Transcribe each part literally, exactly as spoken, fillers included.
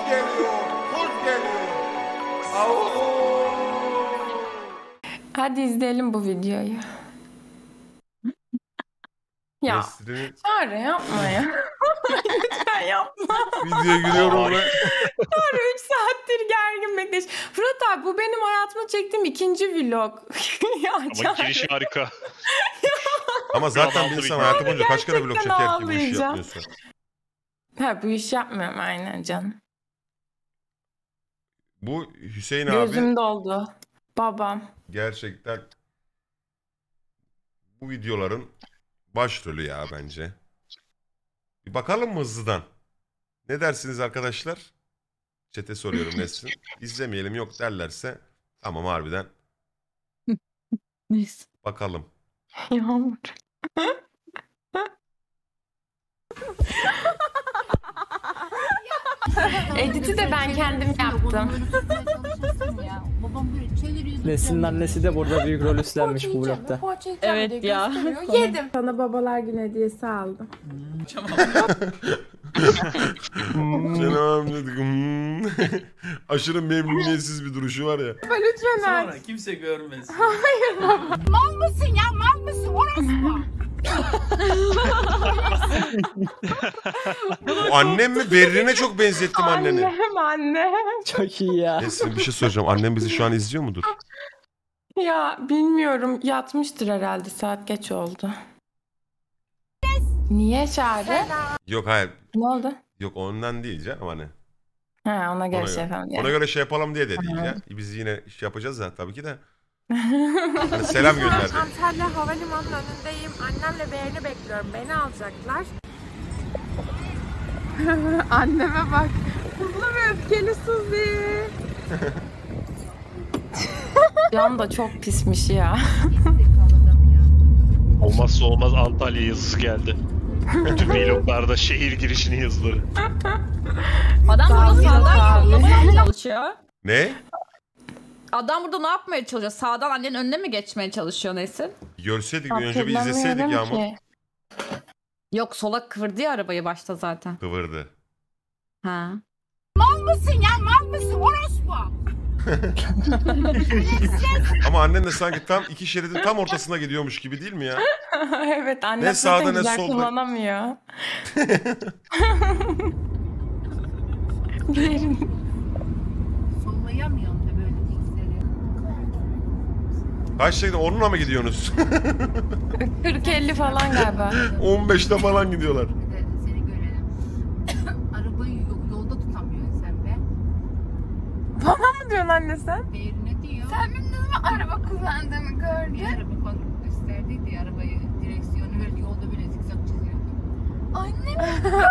geliyor, kurt geliyor. Au. Hadi izleyelim bu videoyu. Ya Nesrin'in Çağrı yapma ya. Lütfen yapma. videoya giriyorum ve Çağrı üç saattir gergin bekleş. Fırat abi bu benim hayatımda çektiğim ikinci vlog. Ya Ama Çağrı. giriş harika. ama zaten bir insan hayatı boyunca kaç kere vlog Gerçekten çeker ki bu işi ağlayacağım. yapmıyorsun. Ha bu iş yapmıyorum aynen canım. Bu Hüseyin abi Gözüm doldu. Babam. gerçekten bu videoların başrolü ya bence. Bir bakalım mı hızlıdan? Ne dersiniz arkadaşlar? Chat'e soruyorum Nesrin. İzlemeyelim yok derlerse tamam harbiden Neyse. bakalım. Yağmur. Edit'i de ben kendim yaptım. Nesin'in annesi de burada büyük rol üstlenmiş bu vlogda. Evet ya. Yedim. Sana babalar günü hediyesi aldım. Canım dedik. Hmm. Aşırı memnuniyetsiz bir duruşu var ya. Lütfen aç. Sonra kimse görmesin. Mal mısın ya? Mal mısın? Orospu. Bu annem mi? Berrin'e çok benzettim anneni. Annem anne. Çok iyi ya. Nesrin bir şey soracağım. Annem bizi şu an izliyor mudur? Ya bilmiyorum yatmıştır herhalde saat geç oldu. Niye Çağrı? Yok hayır. Ne oldu? Yok ondan değil canım hani. Ha ona göre Ona şey göre, yapalım. ona göre şey yapalım diye de değil ya. Biz yine iş yapacağız da tabii ki de. Hani selam gönderdi. Antalya Havalimanı'nın önündeyim. Annemle Beren'i bekliyorum. Beni alacaklar. Anneme bak. Hızlı ve öfkeli Suzi. Cam da çok pismiş ya. Olmazsa olmaz Antalya yazısı geldi. Bütün vloglarda şehir girişinin yazıları. Adam burada sağdan yollamaya çalışıyor. Ne? Adam burada ne yapmaya çalışıyor? Sağdan annenin önüne mi geçmeye çalışıyor Nesin? Görseydik bir önce bir izleseydik Hatırlamıyorum Yağmur. ki. Yok sola kıvırdı ya arabayı başta zaten. Kıvırdı. Ha. Mal mısın ya? Mal mısın? Orospu. Ama annen de sanki tam iki şeridin tam ortasına gidiyormuş gibi değil mi ya? Evet anne Ne sağda zaten ne güzel solda. kullanamıyor. Berin. Sollayamıyorum da böyle diksleri. Kaç şeriden onunla mı gidiyorsunuz? kırk elli falan galiba. on beşte falan gidiyorlar. Bir de seni görelim. Arabayı yolda tutamıyorsun sen be. Bana mı diyorsun anne sen? Değerine diyor. Sen benim ne zaman araba kullandığımı Bir gördün. araba falan gösterdiydi ya, arabayı direksiyonu verdi, yolda böyle zikzak çiziyordu. Annem.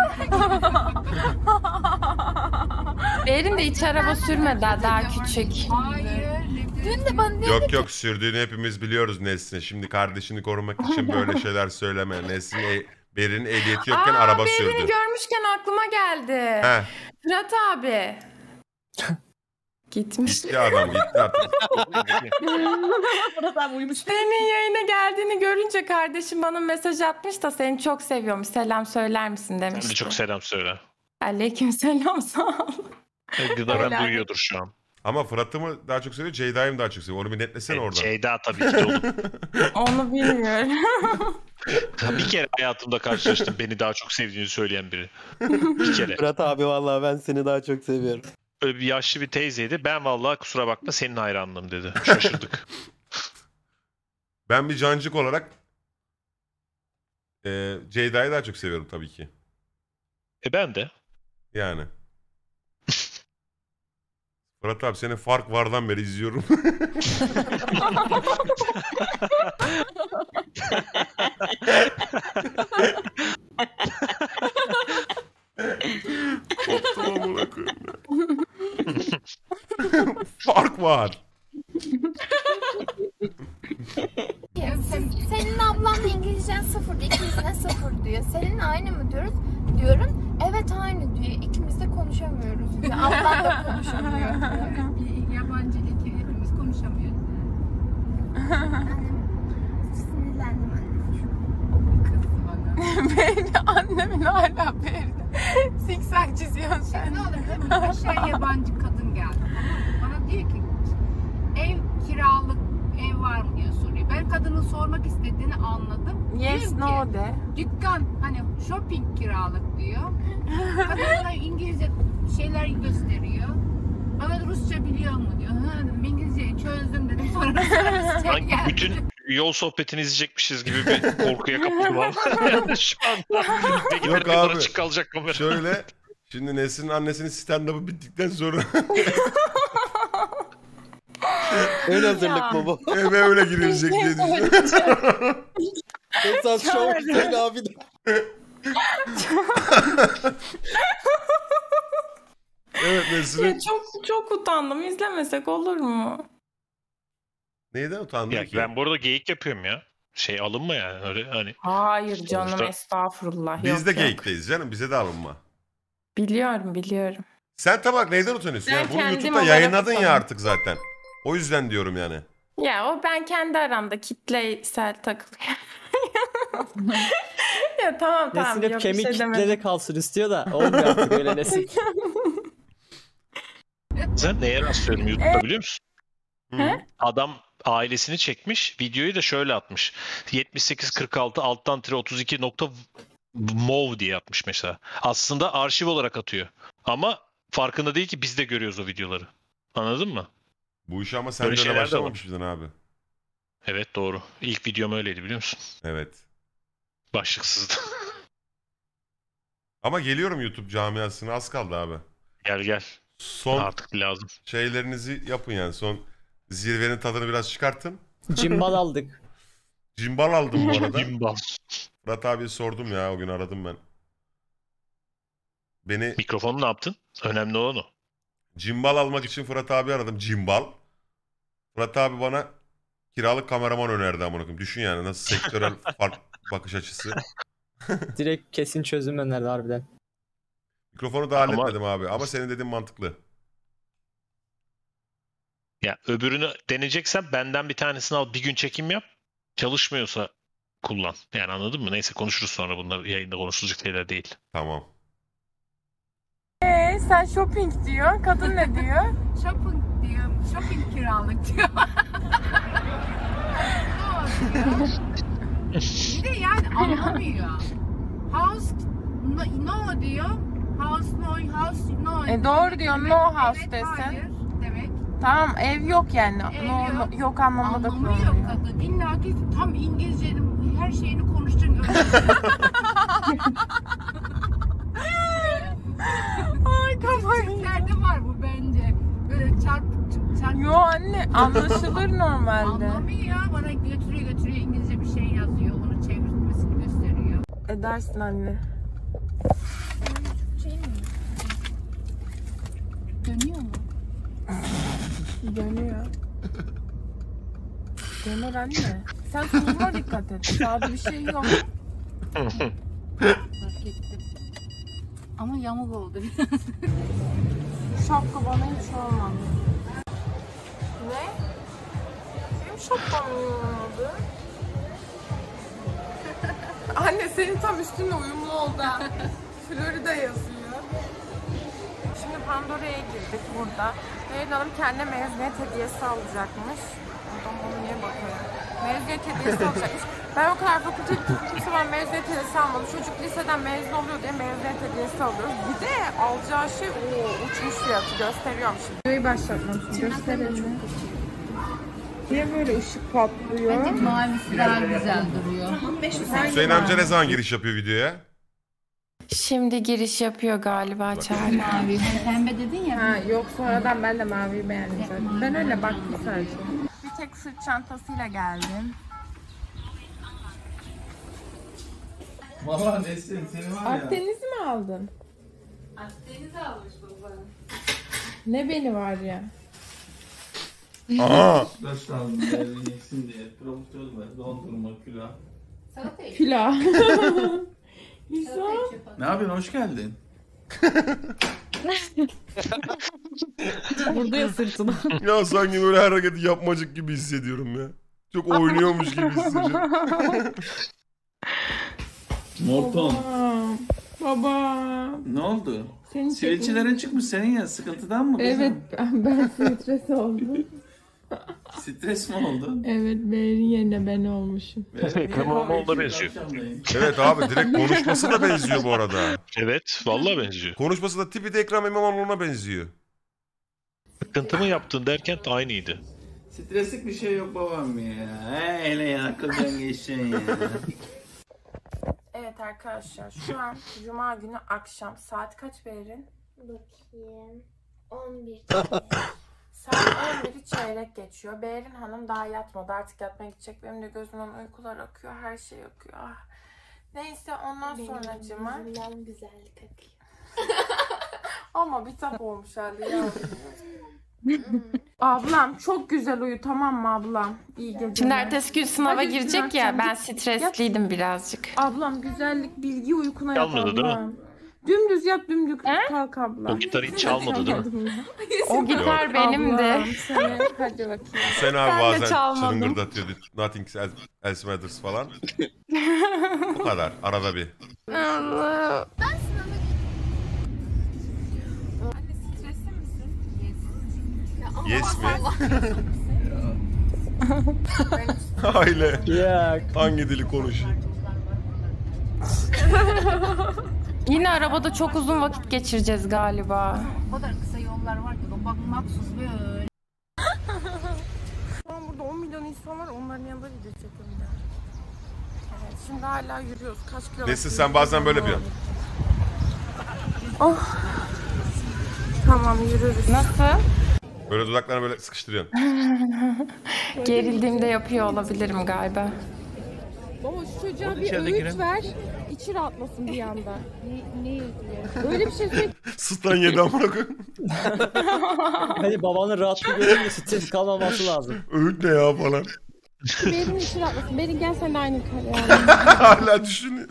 Berin de hiç araba sürmedi daha, daha küçük. Hayır. Dün de bana dedi Yok yok sürdüğünü hepimiz biliyoruz Nesrin. Şimdi kardeşini korumak için böyle şeyler söyleme. Nesrin e Berin'in ehliyeti yokken Aa, araba Berin'i sürdü. görmüşken aklıma geldi. He, Fırat abi. Gitmiş. gitti adam gitti artık. Burada tam uyumuş. Senin yayına geldiğini görünce kardeşim bana mesaj atmış da seni çok seviyormuş. Selam söyler misin Sen demişti. de çok selam söyle. Aleyküm selam sağ ol. Gıdaran Öyle. duyuyordur şu an. Ama Fırat'ı mı daha çok seviyor, Ceyda'yı mı daha çok seviyor? Onu bir netlesene oradan. Ceyda tabii ki de oğlum. Onu bilmiyorum. Bir kere hayatımda karşılaştım beni daha çok sevdiğini söyleyen biri. Bir kere. Fırat abi vallahi ben seni daha çok seviyorum. Böyle bir yaşlı bir teyzeydi. Ben vallahi kusura bakma senin hayranlığım dedi. Şaşırdık. Ben bir cancık olarak e, Ceyda'yı daha çok seviyorum tabii ki. E ben de. Yani. Fırat abi senin Fark Var'dan beri izliyorum. Koptum amına koyayım ya. Fark var. Sen, senin ablan İngilizcen sıfır, ikimizden sıfır diyor. Seninle aynı mı diyoruz? Diyorum. Evet aynı diyor. İkimiz de konuşamıyoruz diyor. Ablan da konuşamıyor diyor. Bir yabancı iki hepimiz konuşamıyoruz. Annem sinirlendim annem. Kızdı bana. Benim annemin hala Berini zikzak çiziyorsun sen? Ne olur aşağı yabancı kadın geldi. Bana diyor ki ev kiralık ev var mı diye soruyor. Ben kadının sormak istediğini anladım. Yes, Diyorum no ki, de. dükkan hani shopping kiralık diyor. Kadın bana İngilizce şeyler gösteriyor. Bana Rusça biliyor mu diyor. Ha, İngilizceyi çözdüm dedim. Sonra Rusça Sanki geldi. bütün yol sohbetini izleyecekmişiz gibi bir korkuya kapıldım abi. Yani şu anda. Peki Yok ne kadar abi. açık kalacak kamera. Şöyle şimdi Nesrin'in annesinin stand-up'ı bittikten sonra Ön hazırlık mı bu? eve öyle girilecek diye düşünüyorum. Esas şov Hüseyin abi de. Evet Nesrin. Ya çok çok utandım. İzlemesek olur mu? Neyden utandın Ya ki? ben bu arada geyik yapıyorum ya. Şey alınma yani öyle hani. Hayır canım, Sonuçta- estağfurullah. Biz yok, de yok. geyikteyiz canım. Bize de alınma. Biliyorum biliyorum. Sen tabak neyden utanıyorsun? Ben Yani bunu kendim YouTube'da olarak yayınladın ya utanıyorum. artık zaten. O yüzden diyorum yani. Ya o ben kendi aramda kitlesel takılıyorum. Ya tamam tamam. Nesin hep yok, bir kemik şey demedim. kitlede kalsın istiyor da olmuyor artık öyle Nesin. Sen neye rastlıyorum YouTube'da biliyor musun? Hı. Adam ailesini çekmiş. Videoyu da şöyle atmış. yetmiş sekiz kırk altı alttan tire otuz iki nokta mov diye atmış mesela. Aslında arşiv olarak atıyor. Ama farkında değil ki biz de görüyoruz o videoları. Anladın mı? Bu işi ama sen Böyle de öyle şeyler de başlamamıştın abi. Evet doğru. İlk videom öyleydi biliyor musun? Evet. Başlıksızdı. Ama geliyorum YouTube camiasına, az kaldı abi. Gel gel. Son Artık lazım. şeylerinizi yapın yani. Son zirvenin tadını biraz çıkartın. Cimbal aldık. Cimbal aldım bu arada. Gimbal. Fırat abiye sordum ya, o gün aradım ben. Beni Mikrofonu ne yaptın? Önemli olan o. cimbal almak için Fırat abi aradım. Cimbal. Fırat abi bana kiralık kameraman önerdi amına koyayım. Düşün yani nasıl sektörel fark bakış açısı. Direkt kesin çözüm önerdi harbiden. Mikrofonu da Ama- halletmedim abi ama senin dediğin mantıklı. Ya öbürünü deneyeceksen benden bir tanesini al, bir gün çekim yap. Çalışmıyorsa kullan. Yani anladın mı? Neyse konuşuruz sonra, bunlar yayında konuşulacak şeyler değil. Tamam. Ee, sen shopping diyor. Kadın ne diyor? Shopping diyor. Shopping kiralık diyor. Ne diyor? Bir de yani anlamıyor. House no, no diyor. House no, house no. E doğru diyor, Demek- no house evet, desen. Hayır demek. Tamam, ev yok yani. Ev No, yok. no- yok anlamında Anlamıyor kullanılıyor. kadın. İlla ki tam İngilizcenin her şeyini konuşacaksın. Ay kafayı. Türklerde var bu bence. Böyle çarp çarp. Yo anne, anlaşılır normalde. Anlamıyor. Bana götürüyor götürüyor İngilizce bir şey yazıyor. Onu çevirmesini gösteriyor. Edersin anne. Dönüyor mu? Dönüyor. Döner anne. Sen soluna dikkat et. Sağda bir şey yok. Fark ettim. Ama yamuk oldu. Şapka bana hiç olmadı. Ne? Benim şapkam niye olmadı? Anne senin tam üstünle uyumlu oldu. Florida yazıyor. Şimdi Pandora'ya girdik burada. Meryem Hanım kendine mezuniyet hediyesi alacakmış. Adam bana niye bakıyor? Mezuniyet hediyesi alacakmış. Ben o kadar fakülte gittim, kimse bana mezuniyet hediyesi almadı. Çocuk liseden mezun oluyor diye mezuniyet hediyesi alıyoruz. Bir de alacağı şey ooo uçmuş fiyatı, gösteriyorum şimdi. Videoyu başlatmamışım, gösterelim. Niye böyle ışık patlıyor? Mavisi daha güzel duruyor. Hüseyin amca ne zaman giriş yapıyor videoya? Şimdi giriş yapıyor galiba Çağrı. Mavi. Pembe dedin ya. Ha, yok sonradan ben de maviyi beğendim zaten. Ben öyle baktım sadece. Bir tek sırt çantasıyla geldim. Valla Nesrin seni var ya. Akdeniz mi aldın? Akdeniz almış baba. Ne beni var ya? Aha! Dört aldım değerli yesin diye. Profiterol ver, dondurma, külah. Salata ye. Külah. Salata ye. Ne yapıyorsun? Hoş geldin. Burada ya sırtına. Ya sanki böyle her hareketi yapmacık gibi hissediyorum ya. Çok oynuyormuş gibi hissediyorum. Morton. Aa, Baba. Ne oldu? Seni Sivilcelerin çıkmış senin ya. Sıkıntıdan mı kızım? Evet ben, ben stres oldum. Stres mi oldun? Evet Berin yerine ben olmuşum. Ekrem İmamoğlu'na benziyor. Evet abi direkt konuşması da benziyor bu arada. Evet, vallahi benziyor. Konuşması da tipi de Ekrem İmamoğlu'na benziyor. Sıkıntı mı yaptın derken de aynıydı. Streslik bir şey yok babam ya. Hele ya akıldan geçen ya. Evet arkadaşlar şu an Cuma günü akşam saat kaç Berin? Bakayım. on bir. Saat on biri çeyrek geçiyor. Berin Hanım daha yatmadı. Artık yatmaya gidecek. Benim de gözümden uykular akıyor. Her şey akıyor. Ah. Neyse ondan sonra cıma. Yüzümden güzellik akıyor. Ama bitap olmuş halde ya. Ablam çok güzel uyu tamam mı ablam? İyi geceler. Şimdi ertesi gün sınava Hadi girecek Gülen, ya sen ben git. stresliydim birazcık. Ablam güzellik bilgi uykuna yat Çalmadı değil mi? ablam. Dümdüz yat dümdüz He? kalk ablam. O gitarı hiç çalmadı değil mi? Çalmadım ya. O gitar benimdi. Ablam, seni- hadi bakayım. Sen abi Ben de bazen çalmadım. çıngırdatıyordu. Nothing else matters falan. Bu kadar. Arada bir. Allah. Anne stresli misin? Yes mi? Ben Aile. Ya Hangi dili konuşayım? Yine arabada çok uzun vakit geçireceğiz galiba. O kadar kısa yollar var ki bak maksus böyle. Şu an burada on milyon insan var. Onların yanında video çekiyorum ya. Evet, şimdi hala yürüyoruz. Kaç kilometre? Nesin sen bazen böyle yapıyorsun. Oh. Tamam yürürüz. Nasıl? Böyle dudaklarını böyle sıkıştırıyorsun. Gerildiğimde yapıyor olabilirim galiba. Baba şu çocuğa Orada bir içeride öğüt girin. ver. İçi rahatlasın bir anda. Ne, ne Öyle bir şey söyle. Sıttan yedi amına koyayım. hani babanın rahatlığı görünce stres kalmaması lazım. Öğüt ne ya falan. Berin içi rahatlasın. Berin gel sen de aynı kare. Hala düşünüyor.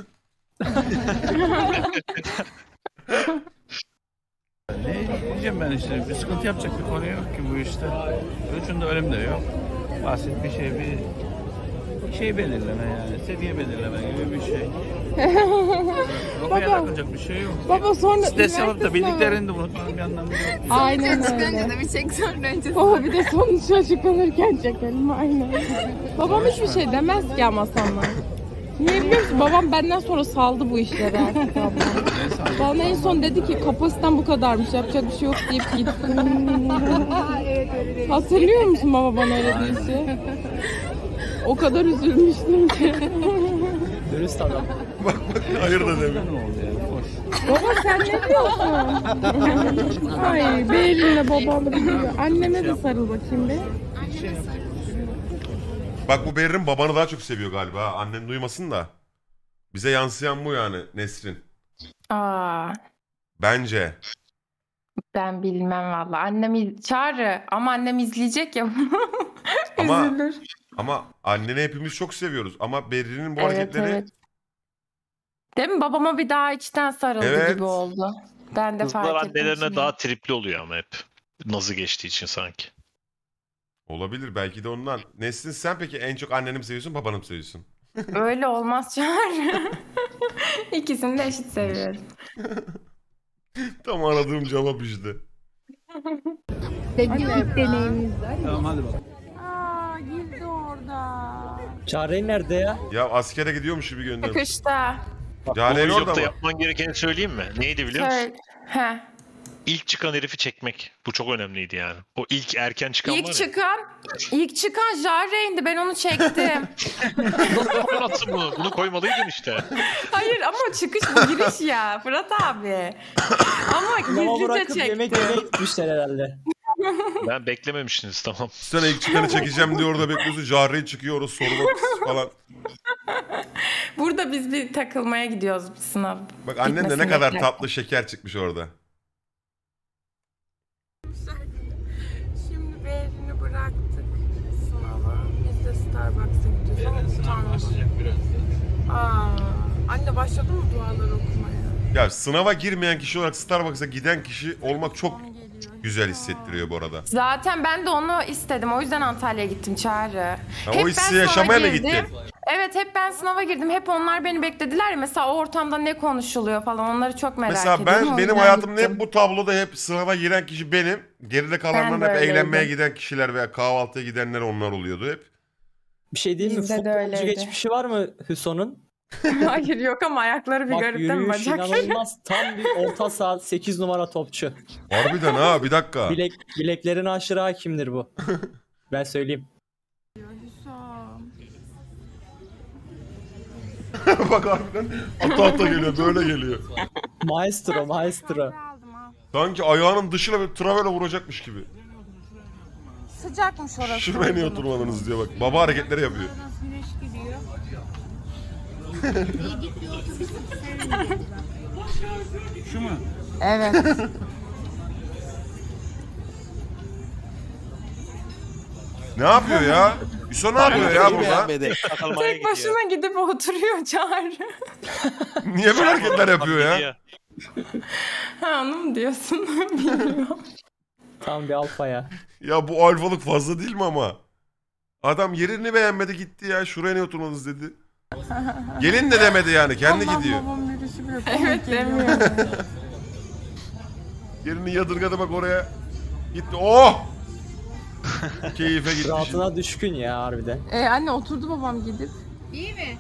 Ne diyeceğim ben işte. Bir sıkıntı yapacak bir konu yok ki bu işte. Üçünde ölüm de yok. Basit bir şey bir şey belirleme yani. Seviye belirleme gibi bir şey. Kafaya takılacak bir şey yok. Baba sonra Stres yapıp da bildiklerini de unutmanın bir anlamı yok. Aynen öyle. da bir çek sonra önce. Baba bir de sonuç açıklanırken çekelim aynen. Babam hiçbir şey demez ki ama sana. Niye biliyor musun? Babam benden sonra saldı bu işleri artık abla. Bana en son dedi ki kapasiten bu kadarmış yapacak bir şey yok deyip gitti. Hatırlıyor musun baba bana öyle deyişi? O kadar üzülmüştüm ki. Dürüst adam. Bak bak hayır da demiyor. Ne oldu ya? Hoş. Baba sen ne diyorsun? Ay Beylin'le babam biliyor. Anneme de sarıl bakayım be. Bak bu Berrin babanı daha çok seviyor galiba. ha. Annen duymasın da. Bize yansıyan bu yani Nesrin. Aa, Bence. ben bilmem valla. Annem iz- Çağrı ama annem izleyecek ya bunu. Ama Üzülür. ama anneni hepimiz çok seviyoruz. Ama Berrin'in bu Evet, hareketleri evet. Değil mi? Babama bir daha içten sarıldı Evet. gibi oldu. Ben de fark Kızlar ettim. annelerine şimdi. daha tripli oluyor ama hep. Nazı geçtiği için sanki. olabilir belki de ondan. Nesrin sen peki en çok anneni mi seviyorsun babanı mı seviyorsun? Öyle olmaz Çağrı. İkisini de eşit seviyorum. Tam aradığım cevap işte. Tamam hadi bakalım. Aa girdi orada. Çare nerede ya? Ya askere gidiyormuş gibi gönderdim. Çıkışta. Bu Calen orada vlogda mı? yapman gerekeni söyleyeyim mi? Neydi biliyor musun? Söyle. He. İlk çıkan herifi çekmek. Bu çok önemliydi yani. O ilk erken çıkan var İlk ya. çıkan, ilk çıkan Jare'ydi. Ben onu çektim. Nasıl bunu? Bunu koymalıydın işte. Hayır ama çıkış bu giriş ya Fırat abi. Ama Lava gizlice bırakıp yemek çektim. yemeye gitmişler herhalde. Ben beklememiştiniz tamam. Sen ilk çıkanı çekeceğim diye orada bekliyorsun. Jarre çıkıyor orada sormak falan. Burada biz bir takılmaya gidiyoruz sınav. Bak annen de ne bitmesini kadar beklerken. tatlı şeker çıkmış orada. Şimdi Beylin'i bıraktık sınava. Biz de Starbucks'a gidiyoruz. Ama utanmadım. Aa, anne başladı mı dualar okumaya? Ya sınava girmeyen kişi olarak Starbucks'a giden kişi olmak çok Son geliyor. güzel hissettiriyor bu arada. Zaten ben de onu istedim. O yüzden Antalya'ya gittim Çağrı. Ha, Hep o ben hissi sana yaşamaya mı girdim. gittin? Evet hep ben sınava girdim. Hep onlar beni beklediler ya. Mesela o ortamda ne konuşuluyor falan onları çok merak Mesela ediyorum. ben O benim yüzden hayatımda gittim. hep bu tabloda hep sınava giren kişi benim. Geride kalanların Ben de hep eğlenmeye öyleydim. giden kişiler veya kahvaltıya gidenler onlar oluyordu hep. Bir şey diyeyim mi? Bizde de Futbolcu öyleydi. geçmişi var mı Hüson'un? Hayır yok ama ayakları bir Bak garip değil mi yürüyüş bacakları? inanılmaz. Tam bir orta saha sekiz numara topçu. Harbiden ha bir dakika. Bilek, bileklerine aşırı hakimdir bu. Ben söyleyeyim. Bak harbiden ata ata geliyor böyle geliyor. Maestro maestro. Aldım ha. Sanki ayağının dışına bir travela vuracakmış gibi. Sıcakmış orası. Şuraya niye oturmadınız diyor bak. Baba hareketleri yapıyor. Nasıl güneş gidiyor. Şu mu? Evet. Ne yapıyor ya? Hüso ne yapıyor ya burada? Tek başına gidip oturuyor Çağrı. Niye böyle hareketler yapıyor ya? Ha onu mu diyorsun? Bilmiyorum. Tam bir alfa ya. Ya bu alfalık fazla değil mi ama? Adam yerini beğenmedi gitti ya. Şuraya niye oturmadınız dedi. Gelin de demedi yani. Kendi gidiyor. Babam birisi bile Evet demiyorum. Yerini yadırgadı bak oraya. Gitti. Oh! Keyfe gitti. Rahatına düşkün ya harbiden. E anne oturdu babam gidip. İyi mi?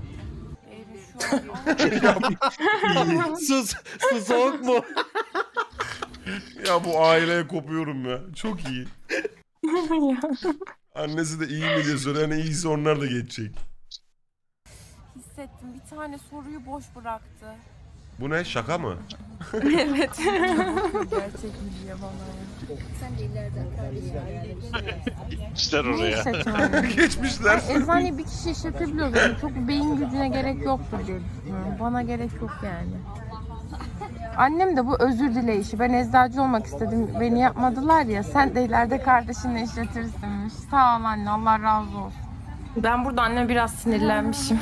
Sus, su soğuk mu? Ya bu aileye kopuyorum ya. Çok iyi. Annesi de iyi mi diye soruyor. Yani iyiyse onlar da geçecek. Hissettim. Bir tane soruyu boş bıraktı. Bu ne? Şaka mı? Evet. Gerçek mi diye bana ya. Sen de ileriden İşler oraya. Geçmişler. Eczaneye bir kişi işletebiliyoruz. Yani çok beyin gücüne gerek yoktur diye düşünüyorum. Bana gerek yok yani. Annem de bu özür dileyişi. Ben eczacı olmak istedim. Beni yapmadılar ya. Sen de ileride kardeşinle işletirsinmiş. Sağ ol anne. Allah razı olsun. Ben burada anne biraz sinirlenmişim.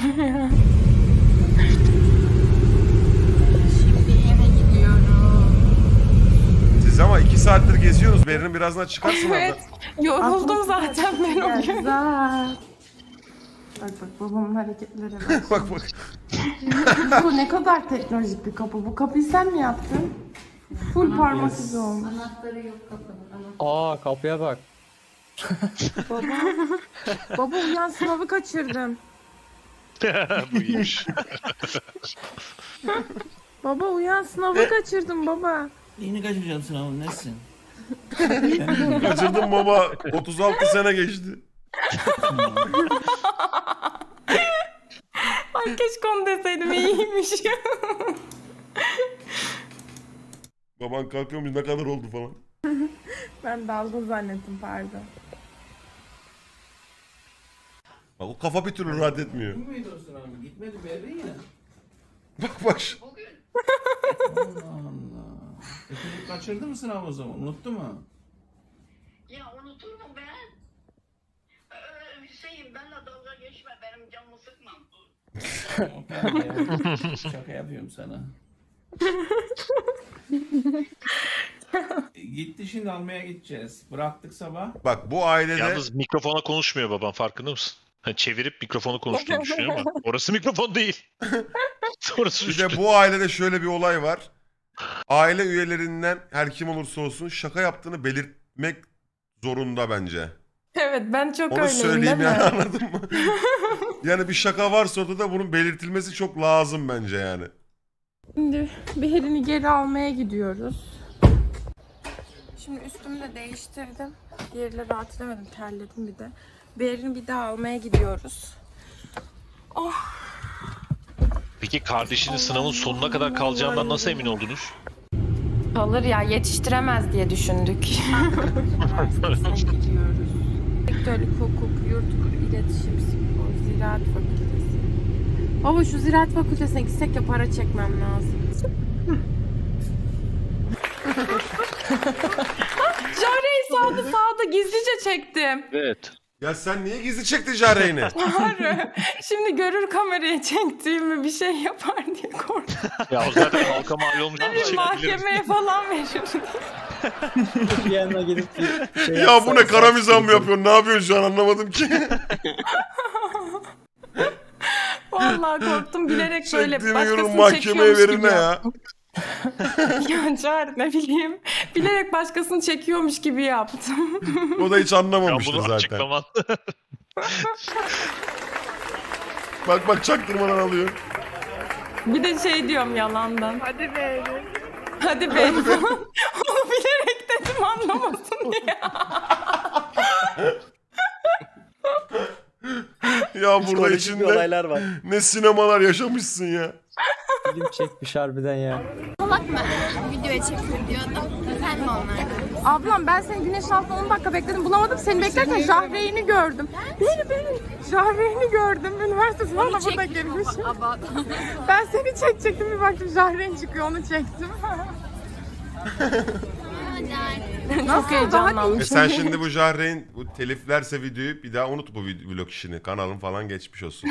Şimdi eve gidiyorum. Siz ama iki saattir geziyorsunuz. Berrin birazdan çıkarsın Evet. orada. Yoruldum zaten ben o gün. Güzel. Bak bak babamın hareketlere bak. Bak bak. Bu ne kadar teknolojik bir kapı. Bu kapıyı sen mi yaptın? Full parmak izi olmuş. Aa kapıya bak. Baba. Baba uyan sınavı kaçırdım. Bu iyiymiş. Baba uyan sınavı kaçırdım baba. Yeni kaçacaksın sınavın nesin? Kaçırdım baba. otuz altı sene geçti. Ay keşke onu deseydim iyiymiş. Baban kalkıyormuş ne kadar oldu falan. Ben dalga zannettim pardon. Bak o kafa bir türlü rahat etmiyor. Bu muydu o sınavın? Gitmedi Berrin ya. Bak bak. Allah Allah. E çocuk kaçırdı mı sınavı o zaman? Unuttu mu? Ya unutur mu ben? Ee, Hüseyin benle dalga geçme benim canımı sıkma. Şaka yapıyorum sana. Gitti şimdi almaya gideceğiz. Bıraktık sabah. Bak bu ailede... Yalnız mikrofona konuşmuyor babam, farkında mısın? Hani çevirip mikrofonu konuştuğunu düşünüyor ama orası mikrofon değil. Orası Bir de bu ailede şöyle bir olay var. Aile üyelerinden her kim olursa olsun şaka yaptığını belirtmek zorunda bence. Evet ben çok Onu öyleyim söyleyeyim değil yani mi? anladın mı? Yani bir şaka varsa orada da bunun belirtilmesi çok lazım bence yani. Şimdi Beril'i geri almaya gidiyoruz. Şimdi üstümü de değiştirdim. Diğeriyle rahat edemedim. Terledim bir de. Beril'i bir daha almaya gidiyoruz. Oh. Peki kardeşinin sınavın sonuna kadar kalacağından nasıl emin oldunuz? Kalır ya yetiştiremez diye düşündük. gidiyoruz. Sektörlük hukuk, yurt iletişim, spor, ziraat fakültesi. Baba şu ziraat fakültesine gitsek ya para çekmem lazım. Jare'yi sağda sağda gizlice çektim. Evet. Ya sen niye gizli çektin Jare'ini? Doğru. Şimdi görür kameraya çektiğimi bir şey yapar diye korktum. Ya o zaten halka mal olmuş. Bir mahkemeye falan verir. Bir yanına gidip bir şey Ya bu ne karamizan mı yapıyorsun? Ne yapıyorsun şu an anlamadım ki. Vallahi korktum bilerek böyle Çektiğimi yorum başkasını mahkemeye çekiyormuş verin gibi ne ya? yaptım. Ya Çağrı ne bileyim. Bilerek başkasını çekiyormuş gibi yaptım. O da hiç Ya anlamamıştır bunu zaten. açıklaman. Bak bak çaktırmadan alıyor. Bir de şey diyorum yalandan. Hadi be. Hadi be. Onu bilerek dedim anlamasın diye. Ya burada Psikolojik içinde olaylar var. ne sinemalar yaşamışsın ya. Film çekmiş harbiden ya. Salak mı? Videoya çekiyor diyordu. Sen mi onlardan? Ablam ben seni güneş altında on dakika bekledim bulamadım. Seni beklerken Jahreyn'i gördüm. Beni beni. Jahreyn'i gördüm. Üniversite sınavına burada girmiş. Ben seni çekecektim bir baktım Jahreyn çıkıyor onu çektim. Çok heyecanlanmışım. E sen şimdi bu Jahreyn bu teliflerse videoyu bir daha unut bu vid- vlog işini. Kanalın falan geçmiş olsun.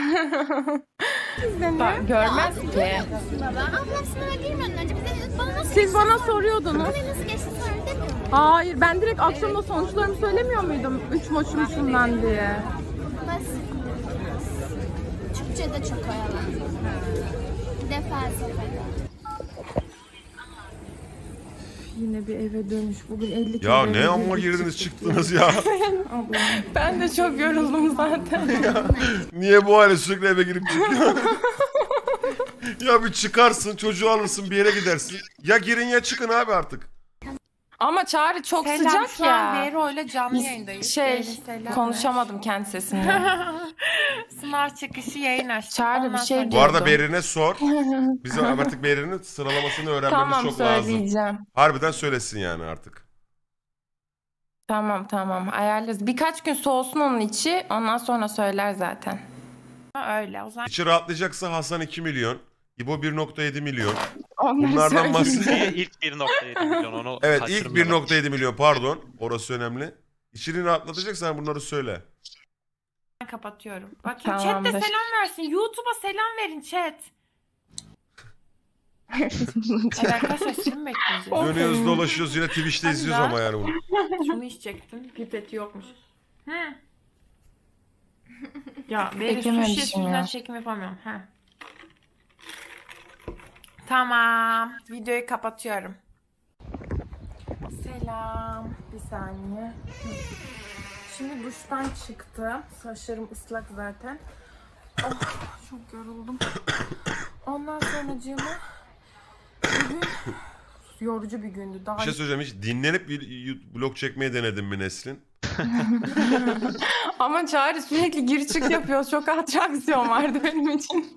Ben görmez ki. Ablam sınava girmeden önce bize bana nasıl Siz bana soruyordunuz. Bana nasıl geçti sonra demiyor musun? Hayır ben direkt akşamda sonuçlarımı söylemiyor muydum? Üç maçmışım ben diye. Nasıl? Türkçe'de çok oyalandım. Bir de felsefede. Yine bir eve dönüş. Bugün elli kere Ya eve ne amma girdik, girdiniz çıktık. çıktınız ya. Ben de çok yoruldum zaten. Niye bu hale sürekli eve girip çıkıyor? Ya bir çıkarsın çocuğu alırsın bir yere gidersin. Ya girin ya çıkın abi artık. Ama Çağrı çok Selam, sıcak şu an ya. Bero ile canlı Biz- yayındayız. Şey Beyrin selam konuşamadım kendi sesimle. Sınav çıkışı yayın açtık. Çağrı bir Ondan şey sonra- Bu arada diyordum. Berin'e sor. Biz artık Berin'in sıralamasını öğrenmemiz Tamam çok lazım. söyleyeceğim. Harbiden söylesin yani artık. Tamam tamam ayarlarız. Birkaç gün soğusun onun içi ondan sonra söyler zaten. Öyle o zaman. İçi rahatlayacaksa Hasan iki milyon. İbo bir nokta yedi milyon. Onları Bunlardan söyleyeceğim. bahsediyor. İlk bir nokta yedi milyon onu Evet ilk kaçırmayalım. bir nokta yedi milyon pardon. Orası önemli. İçini rahatlatacaksan bunları söyle. Ben kapatıyorum. Bakayım Tamamdır. chat de selam versin. YouTube'a selam verin chat. Evet arkadaşlar sizi mi bekleyeceğiz? Dönüyoruz dolaşıyoruz yine Twitch'te Hadi izliyoruz lan. ama yani bunu. Şunu içecektim. Pipeti yokmuş. Hı. Ya benim su Çekememişim şişesi yüzünden ya. çekim yapamıyorum. Heh. Tamam. Videoyu kapatıyorum. Selam. Bir saniye. Hı. Şimdi duştan çıktım. Saçlarım ıslak zaten. Oh, çok yoruldum. Ondan sonracığıma bugün yorucu bir gündü. Daha Bir şey söyleyeceğim hiç dinlenip bir vlog çekmeye denedin mi Nesrin? Ama Çağrı sürekli gir çık yapıyor. Çok atraksiyon vardı benim için.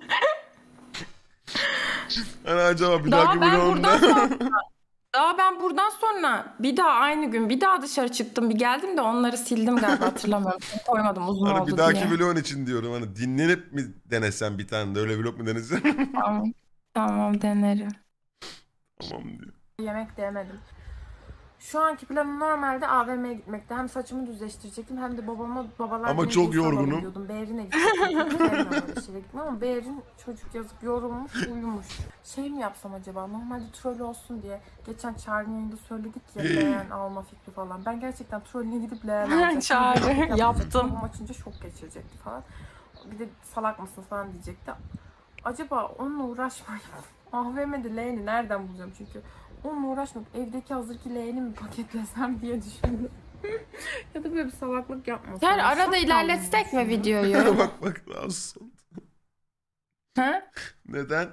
Hani acaba bir Daha dahaki ben vlogumda... buradan sonra daha ben buradan sonra bir daha aynı gün bir daha dışarı çıktım. Bir geldim de onları sildim galiba hatırlamıyorum. Koymadım uzun Hani oldu bir dahaki diye. vlogun için diyorum. Hani dinlenip mi denesen bir tane de öyle vlog mu denesen? Tamam. Tamam denerim. Tamam diyor. yemek de yemedim. Şu anki planım normalde A V M'ye gitmekti. Hem saçımı düzleştirecektim hem de babama babalar Ama günü çok hediyesi alalım yorgunum. diyordum. Berin'e gidecektim. Hiç sevmiyorum öyle şeye gitmeyi ama Berin çocuk yazık yorulmuş, uyumuş. Şey mi yapsam acaba? Normalde troll olsun diye. Geçen Çağrı'nın yayında söyledik ya leğen alma fikri falan. Ben gerçekten trolüne gidip leğen alacaktım. Çağrı, Yapacaktım. yaptım. Babam açınca şok geçirecekti falan. Bir de salak mısın falan diyecekti. Acaba onunla uğraşmayayım. A V M'de leğeni nereden bulacağım çünkü. Onunla uğraşmak, evdeki hazırki leğeni mi paketlesem diye düşündüm. Ya da böyle bir salaklık yapmasam. Çağrı arada Çok ilerletsek mi kalmış. videoyu? bak bak rahatsız oldum. Ha? Neden?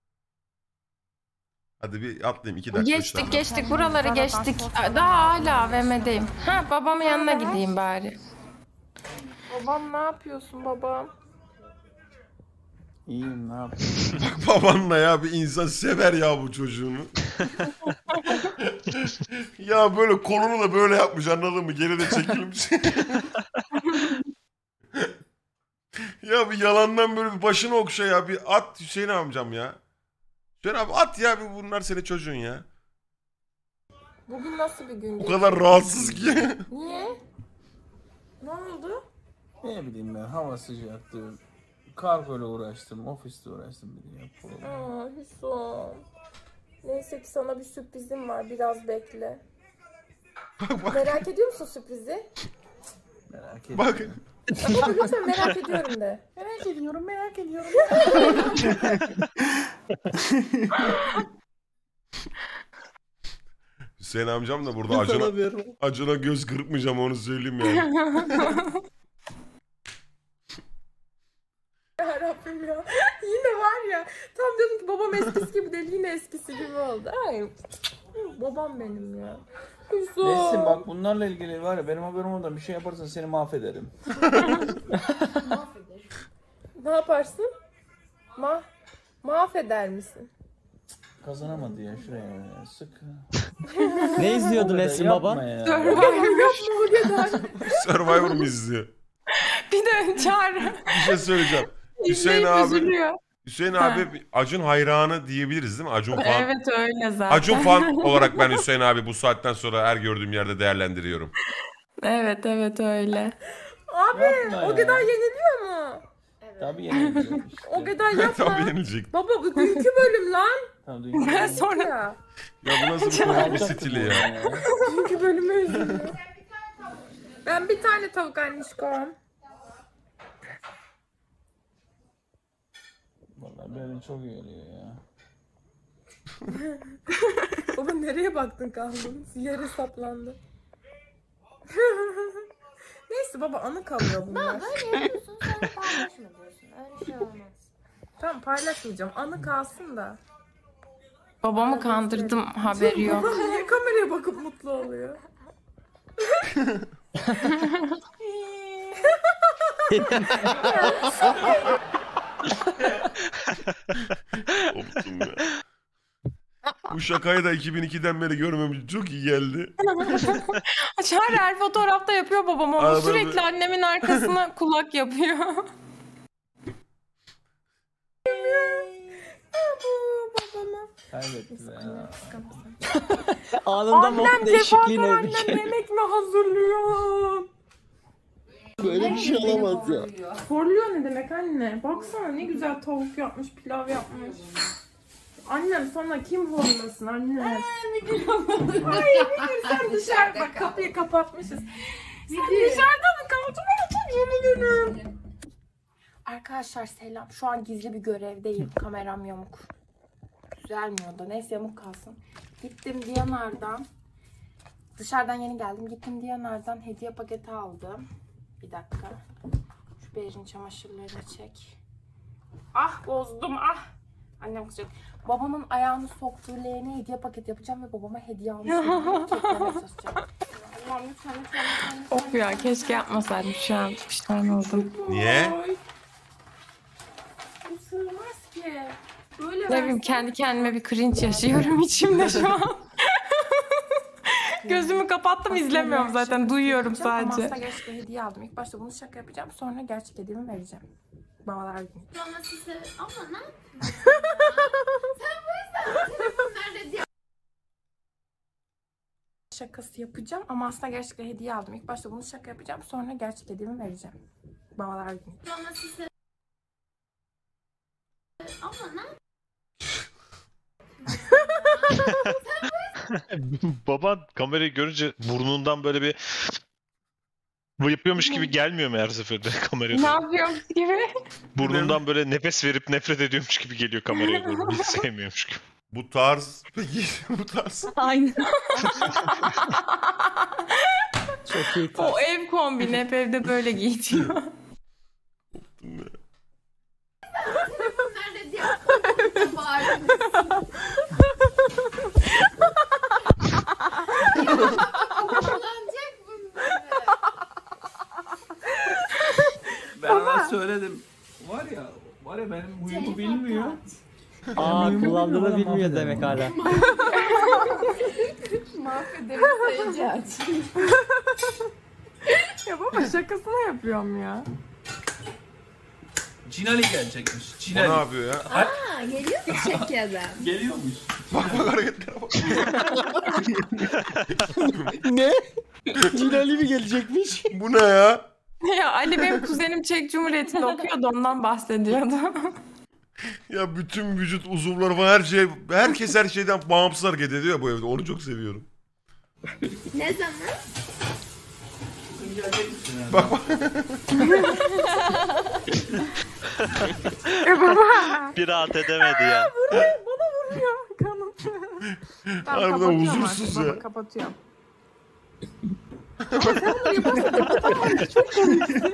Hadi bir atlayayım iki dakika. üç Geçtik dakika. geçtik buraları geçtik. Daha hala A V M'deyim. Ha babamın yanına gideyim bari. Babam ne yapıyorsun babam? İyiyim ne yapayım? Babanla ya bir insan sever ya bu çocuğunu. Ya böyle kolunu da böyle yapmış anladın mı? Geride çekilmiş. Ya bir yalandan böyle bir başını okşa ya. Bir at Hüseyin amcam ya. Hüseyin abi at ya bir bunlar senin çocuğun ya. Bugün nasıl bir gün? O kadar rahatsız ki. Niye? Ne oldu? Ne bileyim ben hava sıcaktı. Kargoyla uğraştım, ofiste uğraştım bir de yapalım. Aa Hüsam. Neyse ki sana bir sürprizim var. Biraz bekle. Merak ediyor musun sürprizi? Merak etme. Bak Baba lütfen merak ediyorum de. Merak ediyorum, merak ediyorum. Hüseyin amcam da burada Acun'a, Acun'a göz kırpmayacağım onu söyleyeyim yani. Ya Rabbim ya. Yine var ya. Tam dedim ki babam eskisi gibi değil. Yine eskisi gibi oldu. Ay. Babam benim ya. Hüso. Nesin bak bunlarla ilgili var ya benim haberim olmadan bir şey yaparsan seni mahvederim. Ne yaparsın? Ma mahveder misin? Kazanamadı ya şuraya ya. Sık. Ne izliyordu Nesin baba? Ya. Survivor yapma o kadar. Survivor mu izliyor? Bir de Çağrı. Bir şey söyleyeceğim. Hüseyin İzleyip abi, üzülüyor. Hüseyin abi Acun hayranı diyebiliriz değil mi? Acun fan. Evet öyle zaten. Acun fan olarak ben Hüseyin abi bu saatten sonra her gördüğüm yerde değerlendiriyorum. Evet evet öyle. Abi Yapma o ya. kadar yeniliyor mu? Tabii yenileceğim işte. O kadar yapma. Tabii yenilecek. Baba bu dünkü bölüm lan. Tamam, Ben duyuyorum. sonra Ya. Ya bu nasıl bir komik bir stili ya? Dünkü bölümü üzüldüm. Ben bir tane tavuk annişkom. Vallahi böyle çok iyi oluyor ya. Baba nereye baktın kaldın? Yere saplandı. Neyse baba anı kalıyor bunlar. Böyle yapıyorsun sonra paylaşma diyorsun. Öyle şey olmaz. Tamam paylaşmayacağım. Anı kalsın da. babamı kandırdım haberi yok. Babam niye kameraya bakıp mutlu oluyor? Koptum ya. Bu şakayı da iki bin ikiden beri görmemiş. Çok iyi geldi. Çağrı her fotoğrafta yapıyor babam ama Arada sürekli bir- annemin arkasına kulak yapıyor. Babama. Kaybettim ya. Anında mod Annem değişikliğine defaten bir annem kere. yemek mi hazırlıyor? Böyle bir şey olamaz ya. Horluyor ne demek anne? Baksana ne güzel tavuk yapmış, pilav yapmış. Annem sana kim horlasın anne? Ay Müdür sen dışarı bak kapıyı kapatmışız. Sen dışarıda mı kaldın? Yemin ederim. Arkadaşlar selam. Şu an gizli bir görevdeyim. Kameram yamuk. Düzelmiyor da. Neyse yamuk kalsın. Gittim Diyanar'dan. Dışarıdan yeni geldim. Gittim Diyanar'dan hediye paketi aldım. Bir dakika. Şu Berin çamaşırlarını çek. Ah bozdum ah. Annem kızacak. Babamın ayağını soktuğu leğene hediye paket yapacağım ve babama hediye almışım. Keklemeye çalışacağım. Allah'ım lütfen lütfen lütfen. lütfen. Of ya keşke yapmasaydım şu an pişman oldum. Niye? Ay. Bu sığmaz ki. Böyle Ne bileyim versin. kendi kendime bir cringe yaşıyorum içimde şu an. Gözümü kapattım izlemiyorum zaten duyuyorum Ama sadece. aslında gerçek hediye aldım. İlk başta bunu şaka yapacağım. Sonra gerçek hediyemi vereceğim. Babalar günü. Sonra size ama ne yapıyorsun? Sen bu yüzden nerede diye Şakası yapacağım ama aslında gerçekten hediye aldım. İlk başta bunu şaka yapacağım. Sonra gerçek hediyemi vereceğim. Babalar günü. sonra size ama ne Baban kamerayı görünce burnundan böyle bir bu yapıyormuş gibi gelmiyor mu her seferinde kameraya? Ne yapıyormuş gibi? Burnundan böyle nefes verip nefret ediyormuş gibi geliyor kameraya doğru. Hiç sevmiyormuş gibi. Bu tarz peki bu tarz. Aynen. Çok iyi tarz. O ev kombini hep evde böyle giyiniyor. nerede diye bağırıyorsun. Kullanacak bunları. Ben ona söyledim. Var ya, var ya benim huyumu bilmiyor. Aa Benim huyumu kullandığını bilmiyor, bilmiyor bana demek hala. Mahvederim sayıcı aç. Ya baba şakasına yapıyorum ya. Cinali gelecekmiş. O ne Cinali. yapıyor ya? Aa geliyor mu Çekya'dan? Geliyormuş. Bak bak hareketlere bak. Ne? Cinali mi gelecekmiş? Bu ne ya? Ya Ali benim kuzenim Çek Cumhuriyeti'nde okuyordu ondan bahsediyordu. Ya bütün vücut uzuvları falan her şey, herkes her şeyden bağımsız hareket ediyor bu evde. Onu çok seviyorum. Ne zaman? Bak bak. E baba. Bir rahat edemedi ya. Buraya bana vuruyor kanıtı. Ben Harbiden kapatıyorum huzursuz artık ya. baba, kapatıyorum. Ama sen bunu yaparsan kapatamam. Çok komiksin.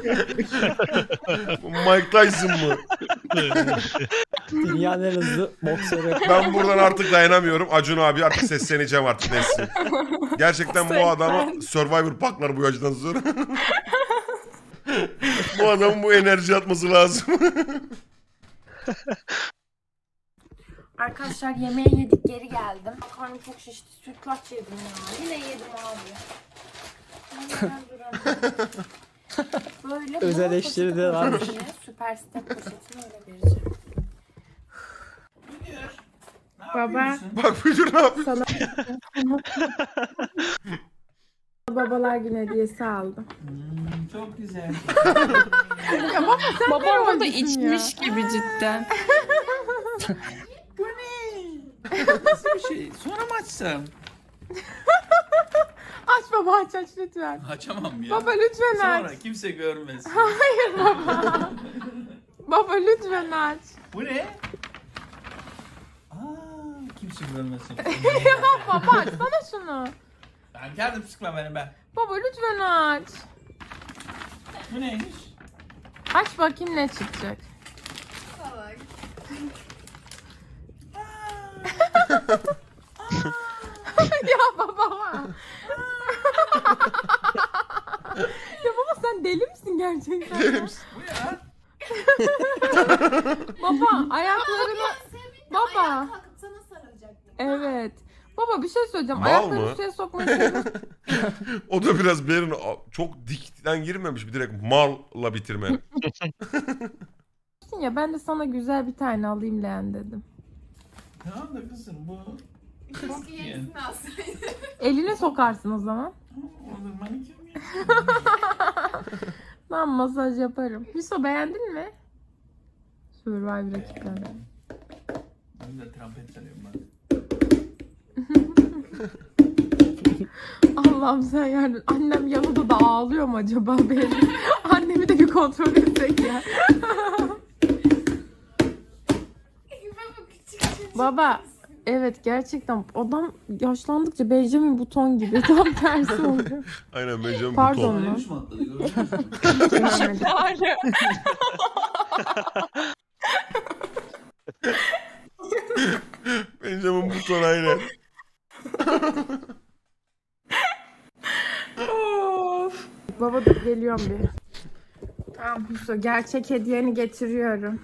Mike Tyson mı? Dünyanın en hızlı boksörü. Ben buradan artık dayanamıyorum. Acun abi artık sesleneceğim artık Nesrin. Gerçekten bu adama Survivor paklar bu yaştan sonra. Bu adamın bu enerji atması lazım. Arkadaşlar yemeği yedik, geri geldim. Karnım çok şişti, sütlaç yedim ya. Yine yedim abi. Hemen duramıyorum. Böyle Özel bol eşleri poşete de varmış. koyacağım. Süper step poşetini öyle vereceğim. Baba. Bak müdür ne yapıyor? Sana... Babalar Günü hediyesi aldım. Hmm, çok güzel. Ya baba sen Babam ne orada yapıyorsun içmiş ya? gibi cidden. Bu ne? Nasıl bir şey? Sonra mı açsam? Aç baba, aç aç lütfen. Açamam ya. Baba lütfen aç. Sonra kimse görmesin. Hayır baba. Baba lütfen aç. Bu ne? Aa, kimse görmesin. Ya baba açsana şunu. Ben kendim sıkma benim ben. Baba lütfen aç. Bu neymiş? Aç bakayım ne çıkacak. Ya baba. Ya baba sen deli misin gerçekten? Deli misin? Bu ya. Baba ayaklarını... Baba. Sana sarılacaktım. Evet. Baba bir şey söyleyeceğim. Mal Ayaklarını mı? suya sokmayı seviyorsun. O da biraz benim çok dikten girmemiş bir direkt malla bitirme. Ya ben de sana güzel bir tane alayım leğen dedim. Tamam da kızım bu çok iyi. Eline sokarsın o zaman. Olur manikür mü? Ben masaj yaparım. Hüso beğendin mi? Survivor ekipleri. Ben de trompet çalıyorum bak. Allah'ım sen yardım. Annem yanında da ağlıyor mu acaba benim? Annemi de bir kontrol etsek ya. Baba, evet gerçekten adam yaşlandıkça Benjamin Button gibi tam tersi oluyor. Aynen Benjamin Pardon Button. lan. Neymiş mi atladı gördünüz mü? Benjamin Button aynen. Of. Baba dur geliyorum bir. Tamam Hüso, gerçek hediyeni getiriyorum.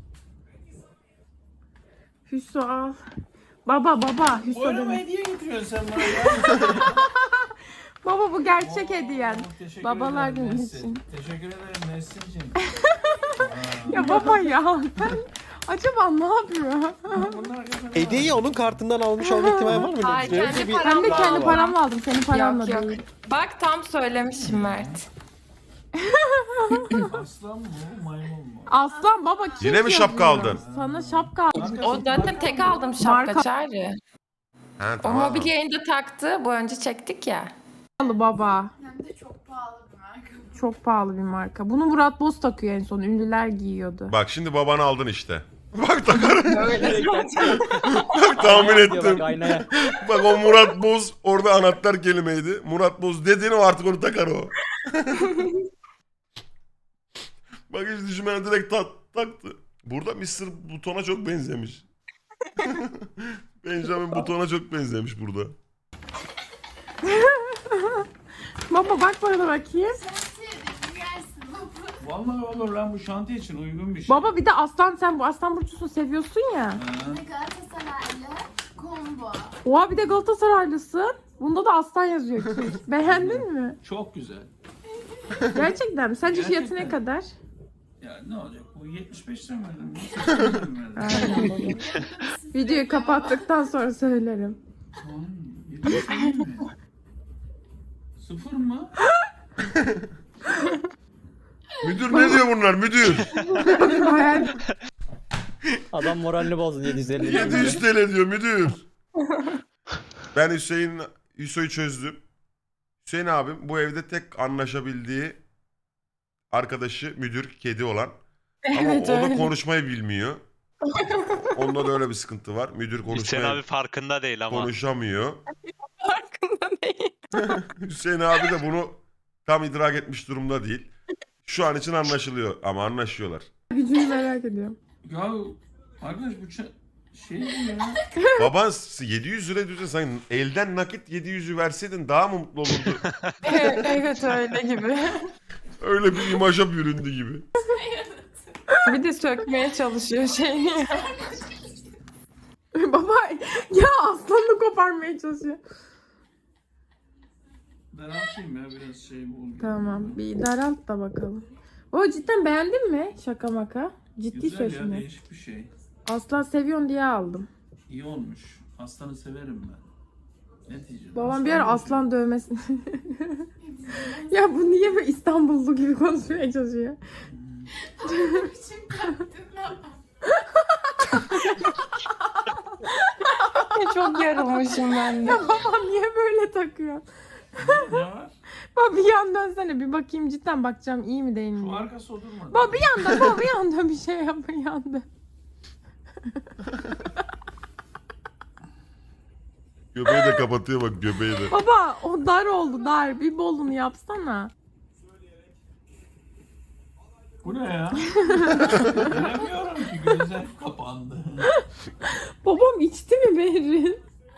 Hüso al. Baba baba Hüso Oğlum deme. hediye getiriyorsun sen bana ya. Baba bu gerçek hediyen. Oo, teşekkür Babalar ederim günü Nesrin. için. Teşekkür ederim Nesrin'cim. Ya baba ya sen acaba ne yapıyor? Hediyeyi onun kartından almış olma ihtimali var mı? Hayır, Böyle kendi bir- param- Ben de kendi aldım. paramla aldım, senin paranla Yok yok. değil. Bak tam söylemişim Mert. Aslan mı bu maymun mu? Aslan baba kim Yine mi şapka yazıyor? aldın? Sana şapka aldım. O zaten tek aldım Marka- şapka Çağrı. Ha, O tamam. mobilyayı da taktı. Bu önce çektik ya. Pahalı baba. Hem de çok pahalı bir marka. Çok pahalı bir marka. Bunu Murat Boz takıyor en son. Ünlüler giyiyordu. Bak şimdi babanı aldın işte. Bak takarım. Öyle. Bak tahmin Diyor ettim. bak aynaya. Bak o Murat Boz orada anahtar kelimeydi. Murat Boz dediğin o artık onu takar o. Bak hiç düşünmeden direkt tat, taktı. Burada mister Button'a çok benzemiş. Benjamin Button'a çok benzemiş burada. Baba bak bana bakayım. Vallahi olur lan bu şantiye için uygun bir şey. Baba bir de aslan, sen bu aslan burçlusunu seviyorsun ya. Ha. Galatasaraylı combo. Oha bir de Galatasaraylısın. Bunda da aslan yazıyor ki. Beğendin mi? Çok güzel. Gerçekten mi? Sence fiyatı ne Gerçekten. kadar? Ya ne olacak bu yetmiş beş lira mı verdin? seksen lira mı verdin? Aynen baba. Videoyu kapattıktan sonra söylerim. Ay, yetmiş beş mi? Sıfır mı? Müdür ne diyor bunlar müdür? Hayal. Adam moralini bozdun yedi yüz elli. yedi yüz T L diyor müdür. Ben Hüseyin Hüso'yu çözdüm. Hüseyin abim bu evde tek anlaşabildiği arkadaşı müdür, kedi olan. Ama Evet, o da öyle. konuşmayı bilmiyor. Onda da öyle bir sıkıntı var. Müdür Hüseyin konuşmayı abi farkında değil ama. konuşamıyor. Farkında değil. Hüseyin abi de bunu tam idrak etmiş durumda değil. Şu an için anlaşılıyor ama anlaşıyorlar. Gücünü merak ediyorum. Ya arkadaş bu ça- şey ya. Baban yedi yüz lira diyorsa sen elden nakit yedi yüzü verseydin daha mı mutlu olurdu? Evet öyle gibi. Öyle bir imaja büründü gibi. Bir de sökmeye çalışıyor şeyini ya. Baba ya aslanını koparmaya çalışıyor. Ben atayım ya biraz şey bu. Tamam bir daralt da bakalım. O cidden beğendin mi şaka maka? Ciddi Güzel ya, söylüyorum. değişik bir şey. Aslan seviyorsun diye aldım. İyi olmuş. Aslanı severim ben. Ne diyeceğim? Babam bir ara aslan dövmesi. Ya bu niye böyle İstanbullu gibi konuşmaya çalışıyor? Çok yarılmışım ben de. Ya babam niye böyle takıyor? Ne var? Baba bir yan dönsene bir bakayım cidden bakacağım iyi mi değil mi? Şu arkası oturmadı. Baba bir yanda baba bir yanda bir şey yap bir yanda. Göbeği de kapatıyor bak göbeği de. Baba o dar oldu dar bir bolunu yapsana. Bu ne ya? Göremiyorum ki gözler kapandı. Babam içti mi Behrin?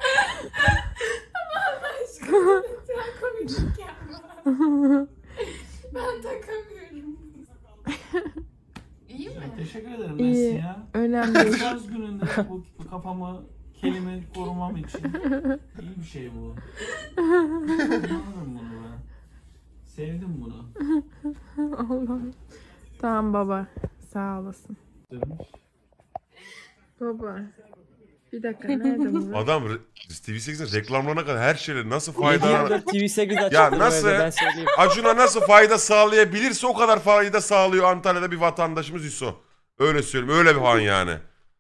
Ben takamıyorum. İyi mi? Teşekkür ederim İyi. Messi ya. Önemli değil. Yaz gününde bu, bu kafamı kelime korumam için iyi bir şey bu. Kullanırım bunu ben. Sevdim bunu. Allah'ım. Tamam baba. Sağ olasın. Baba. Bir dakika nerede bu? Adam re- T V sekizin reklamlarına kadar her şeyle nasıl yedi fayda... yirmi dört T V sekiz açık. Ya nasıl? Ben söyleyeyim. Acun'a nasıl fayda sağlayabilirse o kadar fayda sağlıyor Antalya'da bir vatandaşımız Hüso. Öyle söyleyeyim. Öyle bir han yani.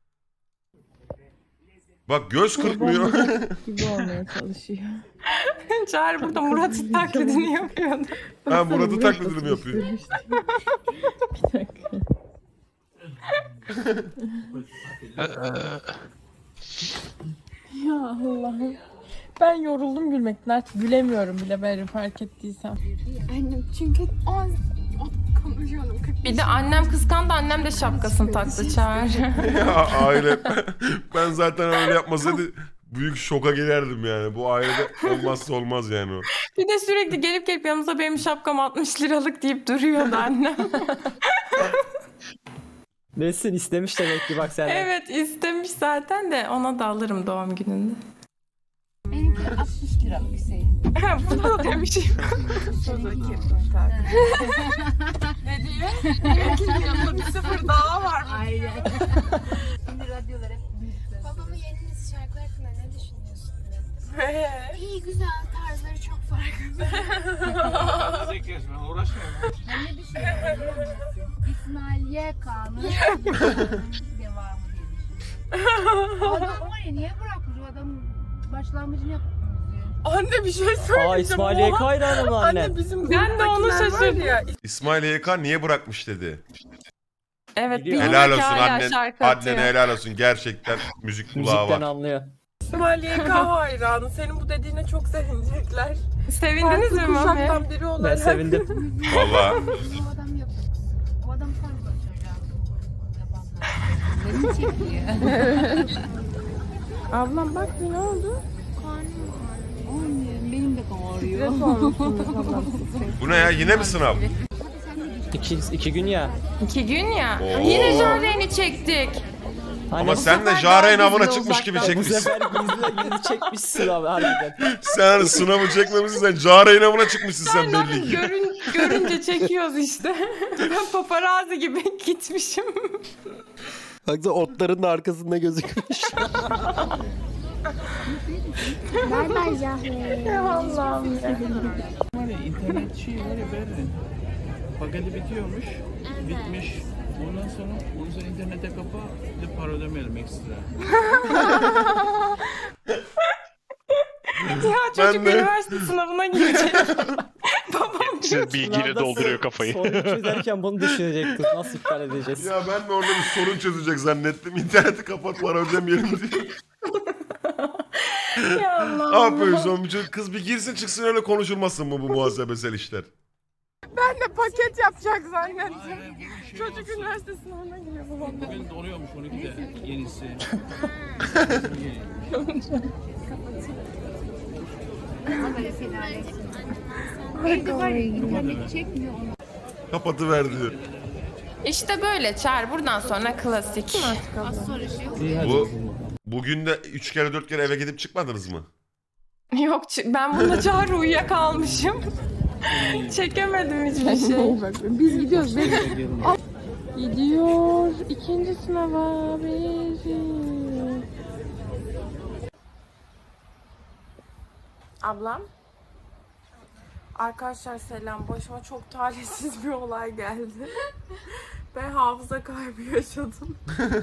Bak göz kırpmıyor. Gibi olmaya çalışıyor. Çağrı burada Murat'ın taklidini yapıyordu. Ha Murat'ı taklidini mi yapıyor? Bir dakika. Ya Allah'ım. Ben yoruldum gülmekten. Artık gülemiyorum bile ben fark ettiysem. Annem çünkü az konuşuyordum. Bir de annem kıskandı, annem de şapkasını taktı Çağrı. Ya aile. Ben zaten öyle yapmasaydı büyük şoka girerdim yani. Bu ailede olmazsa olmaz yani o. Bir de sürekli gelip gelip yanımıza benim şapkam altmış liralık deyip duruyordu annem. Nesin istemiş demek ki bak senden. Evet istemiş zaten de ona da alırım doğum gününde. Benimki altmış liralık Hüseyin. Buna da demişim. Ne diyor? Benimkinin yanında bir sıfır daha var mı? Aynen. Şimdi radyolar hep büyükler. Babamın yeni nesil şarkılar hakkında ne düşünüyorsun? İyi güzel tarzları çok farklı. Ben uğraşmıyorum. Ben ne düşünüyorum biliyor musun? İsmail Y K'nın devamı diye düşünüyorum. O adam var ya niye bırakmış? O adam başlangıcını yapmış. Anne bir şey söyleyeceğim. Aa İsmail Y K hayranı mı annen? Anne bizim Ben de onu buradakiler var şaşırdım. ya. İsmail Y K niye bırakmış dedi. Evet bir Helal yıllık olsun hala annen. şarkı atıyor. Annene helal olsun. Gerçekten müzik kulağı Müzikten var. anlıyor. İsmail Y K hayranı. Senin bu dediğine çok sevinecekler. Sevindiniz mi Farklı Mami? kuşaktan biri Ben olarak. sevindim. Valla. O adam yapıyor. O adam sanmıyor çocuğa. Yapanlar. Beni çekiyor. Ablam bak ne oldu? Annem benim de ağrıyor. Stres olmuşsunuz ablam. Bu ne ya? Yine mi sınav? İki, iki gün ya. İki gün ya. Oo. Yine Jare'ni çektik. Hani Ama bu sen de sefer Jare'nin daha avına gizli çıkmış gibi uzaktan. Bu çekmişsin. sefer gizli gizli çekmişsin abi harbiden. Sen sınavı çekmemişsin. Sen Jare'nin avına çıkmışsın sen Ben belli ki. görün, görünce çekiyoruz işte. Ben paparazzi gibi gitmişim. Baksana otların da arkasında gözükmüş. Bay bay Zahre. Ya Allah'ım ya. Var ya internet şey var ya Berrin. Paketi bitiyormuş. Bitmiş. Ondan sonra onu sen internete kapa. Bir de para ödemeyelim ekstra. Ya çocuk de. üniversite sınavına girecek. Babam Siz bilgiyle dolduruyor kafayı. Sorunu çözerken bunu düşünecektir. Nasıl iptal edeceğiz? Ya ben de orada bir sorun çözecek zannettim. İnterneti kapat para ödemeyelim diye. Ya Allah'ım. Ne yapıyorsun oğlum? Kız bir girsin çıksın öyle konuşulmasın mı bu muhasebesel işler? Ben de paket yapacak zannettim. Çocuk üniversite sınavına giriyor babam. Bugün doluyormuş on ikide yenisi. Kapatıver diyor. İşte böyle Çağrı. Buradan sonra klasik. Bu, bugün de üç kere dört kere eve gidip çıkmadınız mı? Yok ben bunda Çağrı uyuyakalmışım. Çekemedim hiçbir şey. Biz gidiyoruz. Gidiyor. İkinci sınava. Ablam. Arkadaşlar selam. Başıma çok talihsiz bir olay geldi. Ben hafıza kaybı yaşadım.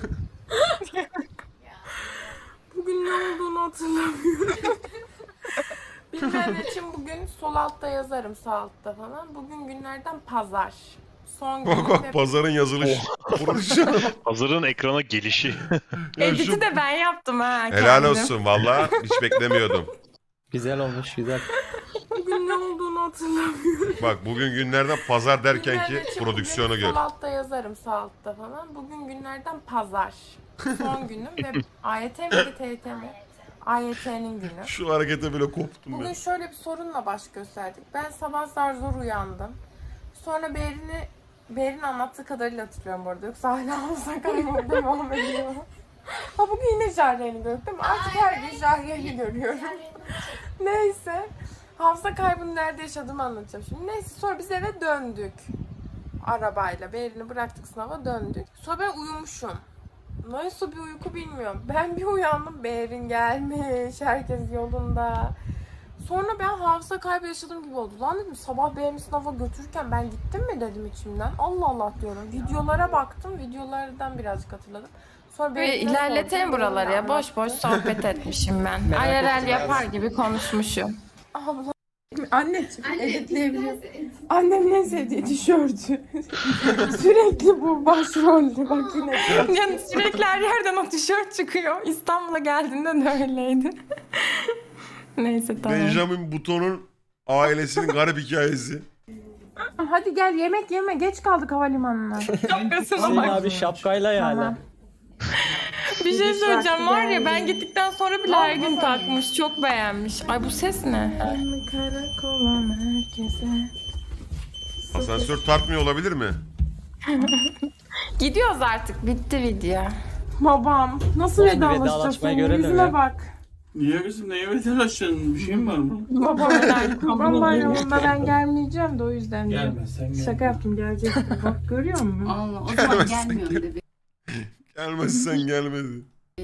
Bugün ne olduğunu hatırlamıyorum. Bilmeyen için bugün sol altta yazarım, sağ altta falan. Bugün günlerden pazar. Son gün. Bak bak pazarın yazılış. Pazarın ekrana gelişi. Edit'i de ben yaptım ha. Helal kendim. olsun valla hiç beklemiyordum. Güzel olmuş güzel. Bugün ne olduğunu hatırlamıyorum. Bak bugün günlerden pazar derken Bilmeyen ki için prodüksiyonu bugün gör. Sol altta yazarım, sağ altta falan. Bugün günlerden pazar. Son günüm ve A Y T miydi, T Y T mi? A Y T'nin günü. Şu harekete bile koptum Bugün ya. şöyle bir sorunla baş gösterdik. Ben sabah zar zor uyandım. Sonra Berin'i Berin anlattığı kadarıyla hatırlıyorum bu arada. Yoksa hala hafıza kaybı devam ediyor. Ha bugün yine Jahreyn'i gördüm. Artık her gün Jahreyn'i görüyorum. Neyse. Hafıza kaybını nerede yaşadığımı anlatacağım şimdi. Neyse sonra biz eve döndük. Arabayla. Berin'i bıraktık sınava döndük. Sonra ben uyumuşum. Nasıl bir uyku bilmiyorum. Ben bir uyandım. Berin gelmiş. Herkes yolunda. Sonra ben hafıza kaybı yaşadığım gibi oldu. Lan dedim sabah Berin'i sınava götürürken ben gittim mi dedim içimden. Allah Allah diyorum. Videolara baktım. Videolardan birazcık hatırladım. Sonra Böyle ilerletelim buraları ya. Boş boş sohbet etmişim ben. I R L yapar gibi konuşmuşum. Abla. Anneciğim editleyebiliyorum. Annemin en sevdiği tişörtü. Sürekli bu başroldü. Bak yine. Yani sürekli her yerden o tişört çıkıyor. İstanbul'a geldiğinde de öyleydi. Neyse tamam. Benjamin Button'un ailesinin garip hikayesi. Hadi gel yemek yeme. Geç kaldık havalimanına. Hüseyin abi şapkayla ya hala. Bir şey söyleyeceğim var ya ben gittikten sonra bile her gün takmış. Çok beğenmiş. Ay bu ses ne? Karakola merkeze. Asansör tartmıyor olabilir mi? Gidiyoruz artık. Bitti video. Babam nasıl Oğlum, vedalaşacağız vedalaşmayı senin? görelim Yüzüne ya. bak. Niye kızım neye vedalaşacaksın? Bir şeyin var mı? Babam helal. Kurban bayramında ben gelmeyeceğim de o yüzden diyorum. Gelmezsen gel. Şaka yaptım gelecektim. Bak görüyor musun? Allah o zaman gelmiyorum dedi. Gelmezsen gelmedi.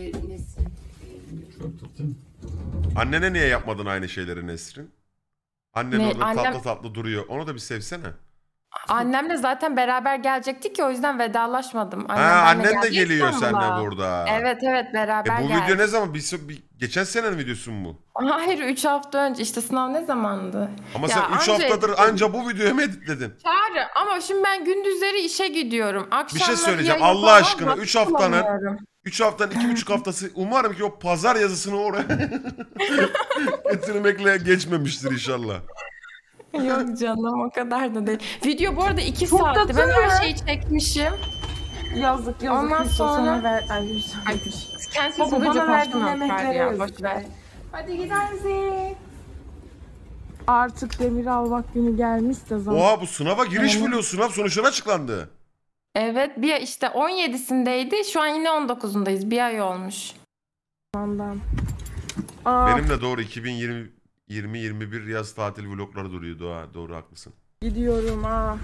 Çok tuttum. Annene niye yapmadın aynı şeyleri Nesrin? Annen Ne, orada annem- tatlı tatlı duruyor. Onu da bir sevsene. Annemle zaten beraber gelecektik ya o yüzden vedalaşmadım. Annem Ha benimle annen de geldi geliyor İstanbul'a. seninle burada. Evet evet beraber E bu geldik. video ne zaman? Bir, bir, geçen senenin videosu mu bu? Hayır üç hafta önce işte sınav ne zamandı? Ama Ya sen üç anca haftadır ettim. anca bu videoyu mu editledin? Çağrı ama şimdi ben gündüzleri işe gidiyorum. Bir Akşamları şey söyleyeceğim. yayın Allah falan aşkına vakit üç haftanın bulamıyorum. üç haftanın iki buçuk haftası umarım ki o pazar yazısını oraya getirmekle geçmemiştir inşallah. Yok canım o kadar da değil. Video bu arada iki Çok saatti. tatlı Ben ya. her şeyi çekmişim. Yazık yazık. Ondan Hüsnü, sonra- sana ver. Ay, Hüsnü. Ay, kendisi Baba bulunca bana verdiğin konuşmam emeklere ya. yazık Boş ver. be. Hadi gidersin. Artık demir almak günü gelmiş de zaten. Oha bu sınava giriş vlogu sınav sonuçları açıklandı. Evet bir işte on yedisindeydi. Şu an yine on dokuzundayız. Bir ay olmuş. Ondan. Aa, Benim de doğru iki bin yirmi yirmi yirmi bir yaz tatil vlogları duruyordu ha. Doğru haklısın. gidiyorum ha.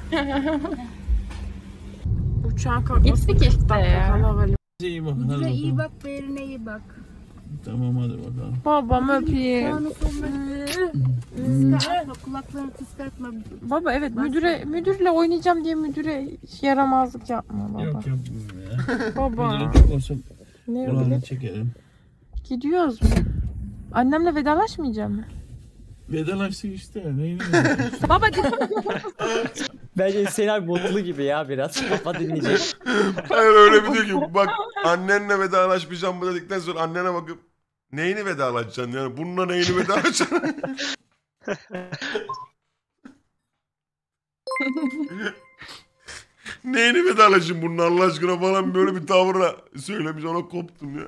Uçağın kalkması Gittik işte ya. İyi bak. Müdüre hadi iyi bakalım. bak, Berin'e iyi bak. Tamam hadi bakalım. Babam öpeyim. Sağını solunu tıskatma, kulaklarını tıskatma. Baba evet müdüre müdürle oynayacağım diye müdüre yaramazlık yapma baba. Yok yapmıyorum ya. Baba. Müdüre çok olsa Ne kulağını öyle? çekerim. Gidiyoruz mu? Annemle vedalaşmayacağım mı? Vedalaştık işte. Neyini Baba Bence Hüseyin abi mutlu gibi ya biraz. Kafa dinleyecek. Hayır öyle bir diyor ki bak annenle vedalaşmayacağım bu dedikten sonra annene bakıp neyini vedalaşacaksın yani bununla neyini vedalaşacaksın? Neyini vedalaşayım bununla Allah aşkına falan böyle bir tavırla söylemiş ona koptum ya.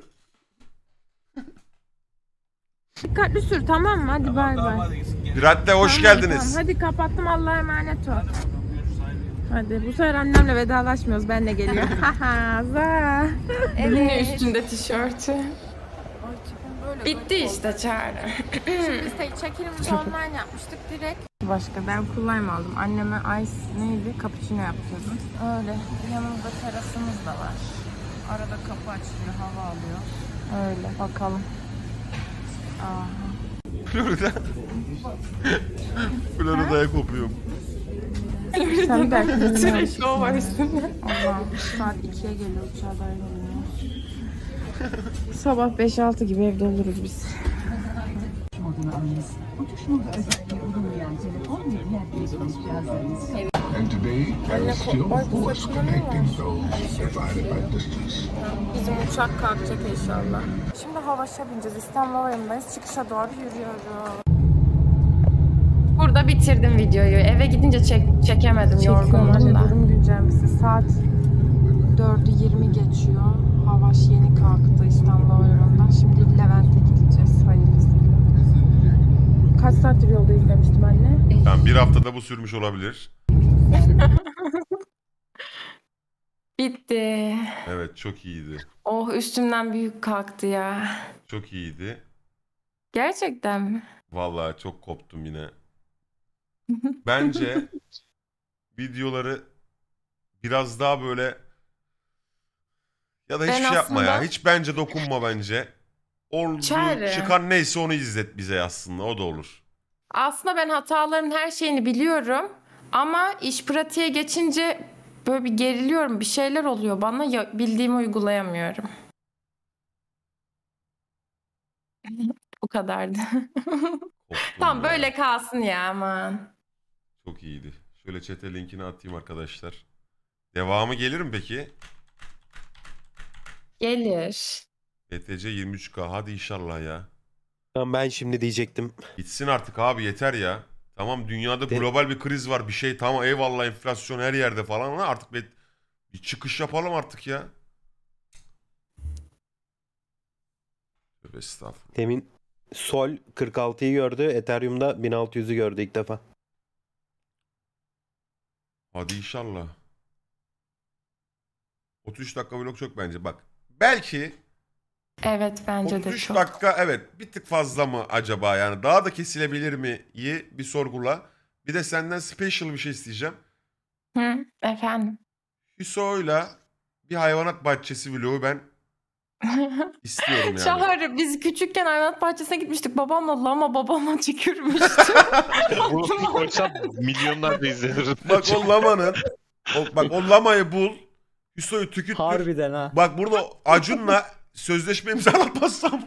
Dikkatli sür tamam mı? Hadi bay bay. Piratte hoş Tamam, geldiniz. tamam. Hadi kapattım Allah'a emanet ol. Hadi bu sefer annemle vedalaşmıyoruz. Ben de geliyorum. Haha za. Evet. Üstünde tişörtü. Bitti işte Çağrı. Şimdi biz çekimimizi online yapmıştık direkt. Başka ben kullanma aldım. Anneme ice neydi? Cappuccino yapıyordum. Öyle. Yanımızda terasımız da var. Arada kapı açılıyor, hava alıyor. Öyle bakalım. Aha. Florida. Florida'ya kopuyorum. Sen bir dakika. Sürekli o var üstünde. Allah saat ikiye geliyor uçağa dayanamıyor. Sabah beş altı gibi evde oluruz biz. Anne ay bu saçma ne var? Bizim uçak kalkacak inşallah. Şimdi Havaş'a bineceğiz. İstanbul Havalimanı'ndayız. Çıkışa doğru yürüyoruz. Burada bitirdim videoyu. Eve gidince çek çekemedim yorgunum da. Durum güncellemesi saat dördü yirmi geçiyor. Havaş yeni kalktı İstanbul Havalimanı'ndan. Şimdi Levent'e gideceğiz hayırlısıyla. Kaç saattir yoldayız demiştim anne? Yani bir haftada bu sürmüş olabilir. Bitti. Evet çok iyiydi. Oh üstümden büyük kalktı ya. Çok iyiydi. Gerçekten mi? Vallahi çok koptum yine. Bence videoları biraz daha böyle ya da hiçbir Ben şey yapma ya. aslında- Hiç bence dokunma bence. Oldu, Çare. çıkan neyse onu izlet bize aslında. O da olur. Aslında ben hataların her şeyini biliyorum. Ama iş pratiğe geçince böyle bir geriliyorum. Bir şeyler oluyor bana. Ya, bildiğimi uygulayamıyorum. Bu kadardı. Tamam böyle kalsın ya aman. Çok iyiydi. Şöyle chat'e linkini atayım arkadaşlar. Devamı gelir mi peki? Gelir. B T C yirmi üç K hadi inşallah ya. Tamam ben şimdi diyecektim. Gitsin artık abi yeter ya. Tamam dünyada De- global bir kriz var bir şey tamam eyvallah enflasyon her yerde falan ama artık bir, bir çıkış yapalım artık ya. Tövbe estağfurullah. Demin Sol kırk altıyı gördü. Ethereum'da bin altı yüzü gördü ilk defa. Hadi inşallah. otuz üç dakika vlog çok bence bak. Belki Evet bence de otuz üç çok. dakika evet bir tık fazla mı acaba yani daha da kesilebilir mi iyi bir sorgula. Bir de senden special bir şey isteyeceğim. Hı, efendim. Hüso'yla bir hayvanat bahçesi vlogu ben istiyorum yani. Çağrı biz küçükken hayvanat bahçesine gitmiştik. Babamla lama babamla tükürmüştü. Bunu koysam milyonlarca izlenir. Bak o lamanın o, bak o lamayı bul. Hüso'yu tükürtür. Harbiden ha. Bak burada Acun'la sözleşme imzalatmazsam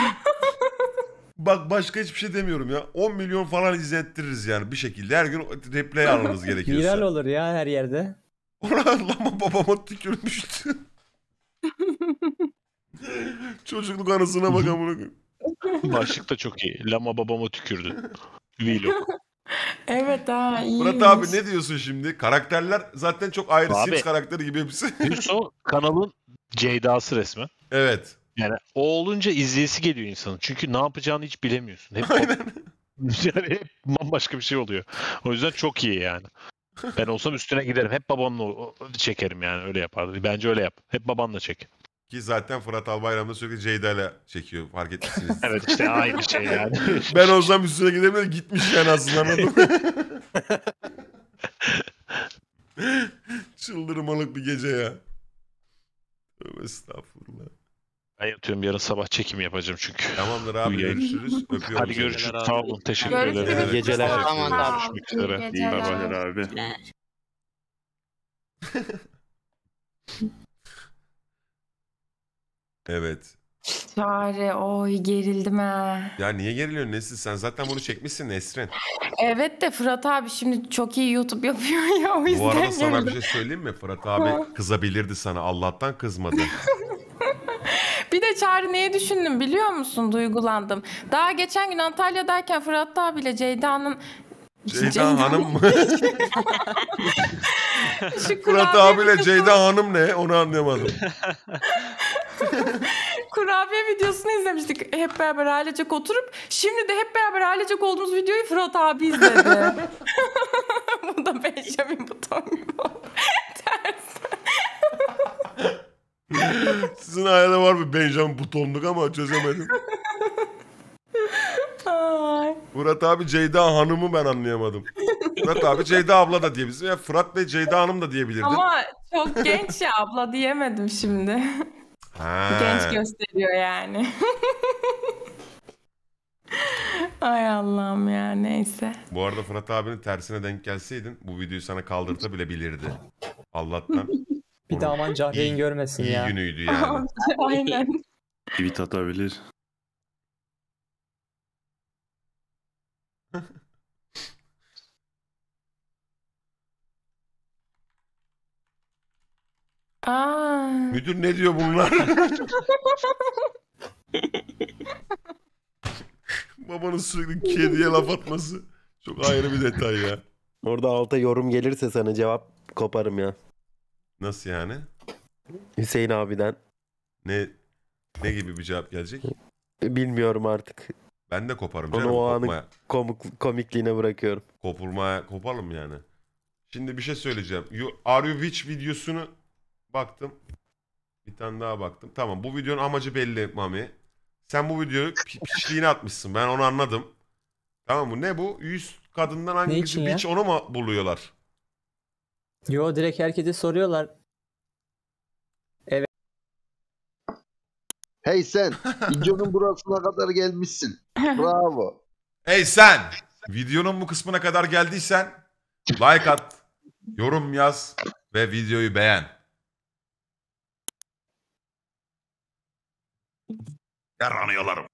bak başka hiçbir şey demiyorum ya. on milyon falan izlettiririz yani bir şekilde. Her gün replay almamız gerekiyorsa. Viral olur ya her yerde. Ona lama babama tükürmüştü. Çocukluk anısına bak amına koyayım. Başlık da çok iyi. Lama babama tükürdü. Vlog. Evet ha iyi. Murat abi ne diyorsun şimdi? Karakterler zaten çok ayrı. Abi- Sims karakteri gibi hepsi. Hüso kanalın Ceyda'sı resmen. Evet. Yani o olunca izleyesi geliyor insanın. Çünkü ne yapacağını hiç bilemiyorsun. Hep yani hep bambaşka bir şey oluyor. O yüzden çok iyi yani. Ben olsam üstüne giderim. Hep babamla o- o- çekerim yani öyle yapardı. Bence öyle yap. Hep babanla çek. Ki zaten Fırat Albayram da sürekli Ceyda'yla çekiyor. Fark etmişsiniz. Evet işte aynı şey yani. Ben olsam üstüne giderim gitmiş yani aslında anladın mı? Çıldırmalık bir gece ya. Tövbe estağfurullah. Ben yatıyorum yarın sabah çekim yapacağım çünkü. Tamımdır abi Bu yayın. görüşürüz. Öpüyorum Hadi seni. görüşürüz. Sağ olun. Teşekkür Görüşürüz. ederim. İyi geceler. Teşekkür Tamam ederim. abi. Görüşmek üzere. İyi İyi bay geceler. bay abi. Evet. Çare oy gerildim ha. Ya niye geriliyorsun Nesrin? Sen zaten bunu çekmişsin Nesrin. Evet de Fırat abi şimdi çok iyi YouTube yapıyor ya o yüzden Bu arada sana bir gerildim. şey söyleyeyim mi? Fırat abi kızabilirdi sana. Allah'tan kızmadı. Bir de Çağrı neyi düşündüm biliyor musun? Duygulandım. Daha geçen gün Antalya'dayken Fırat abiyle Ceyda'nın Ceyda Hanım mı? Şu Fırat kurabiye abiyle videosu- Ceyda Hanım ne? Onu anlamadım. Kurabiye videosunu izlemiştik hep beraber ailecek oturup. Şimdi de hep beraber ailecek olduğumuz videoyu Fırat abi izledi. Bu da Benjamin Button gibi oldu. Sizin ailede var bir Benjamin Butonluk ama çözemedim. Ay. Fırat abi Ceyda Hanım'ı ben anlayamadım. Fırat abi Ceyda abla da diyebilirsin. Ya Fırat Bey Ceyda Hanım da diyebilirdin. Ama çok genç ya abla diyemedim şimdi. Ha. Genç gösteriyor yani. Ay Allah'ım ya neyse. Bu arada Fırat abinin tersine denk gelseydin bu videoyu sana kaldırtabilebilirdi. Allah'tan. Bir de aman Cahreyn görmesin İyi ya. günüydü yani. Aynen. Tweet atabilir. Aa. Müdür ne diyor bunlar? Babanın sürekli kediye laf atması çok ayrı bir detay ya. Orada alta yorum gelirse sana cevap koparım ya. Nasıl yani? Hüseyin abiden. Ne ne gibi bir cevap gelecek? Bilmiyorum artık. Ben de koparım Onu canım o anın kopmaya. komik, komikliğine bırakıyorum. Kopulmaya kopalım yani. Şimdi bir şey söyleyeceğim. You, Are You Witch videosunu baktım. Bir tane daha baktım. Tamam bu videonun amacı belli Mami. Sen bu videoyu pi- piçliğine atmışsın. Ben onu anladım. Tamam mı? Ne bu? yüz kadından Ne hangisi için ya? bitch onu mu buluyorlar? Yo direkt herkese soruyorlar. Hey sen, videonun burasına kadar gelmişsin. Bravo. Hey sen! Videonun bu kısmına kadar geldiysen like at, yorum yaz ve videoyu beğen. Yaranıyorlarım.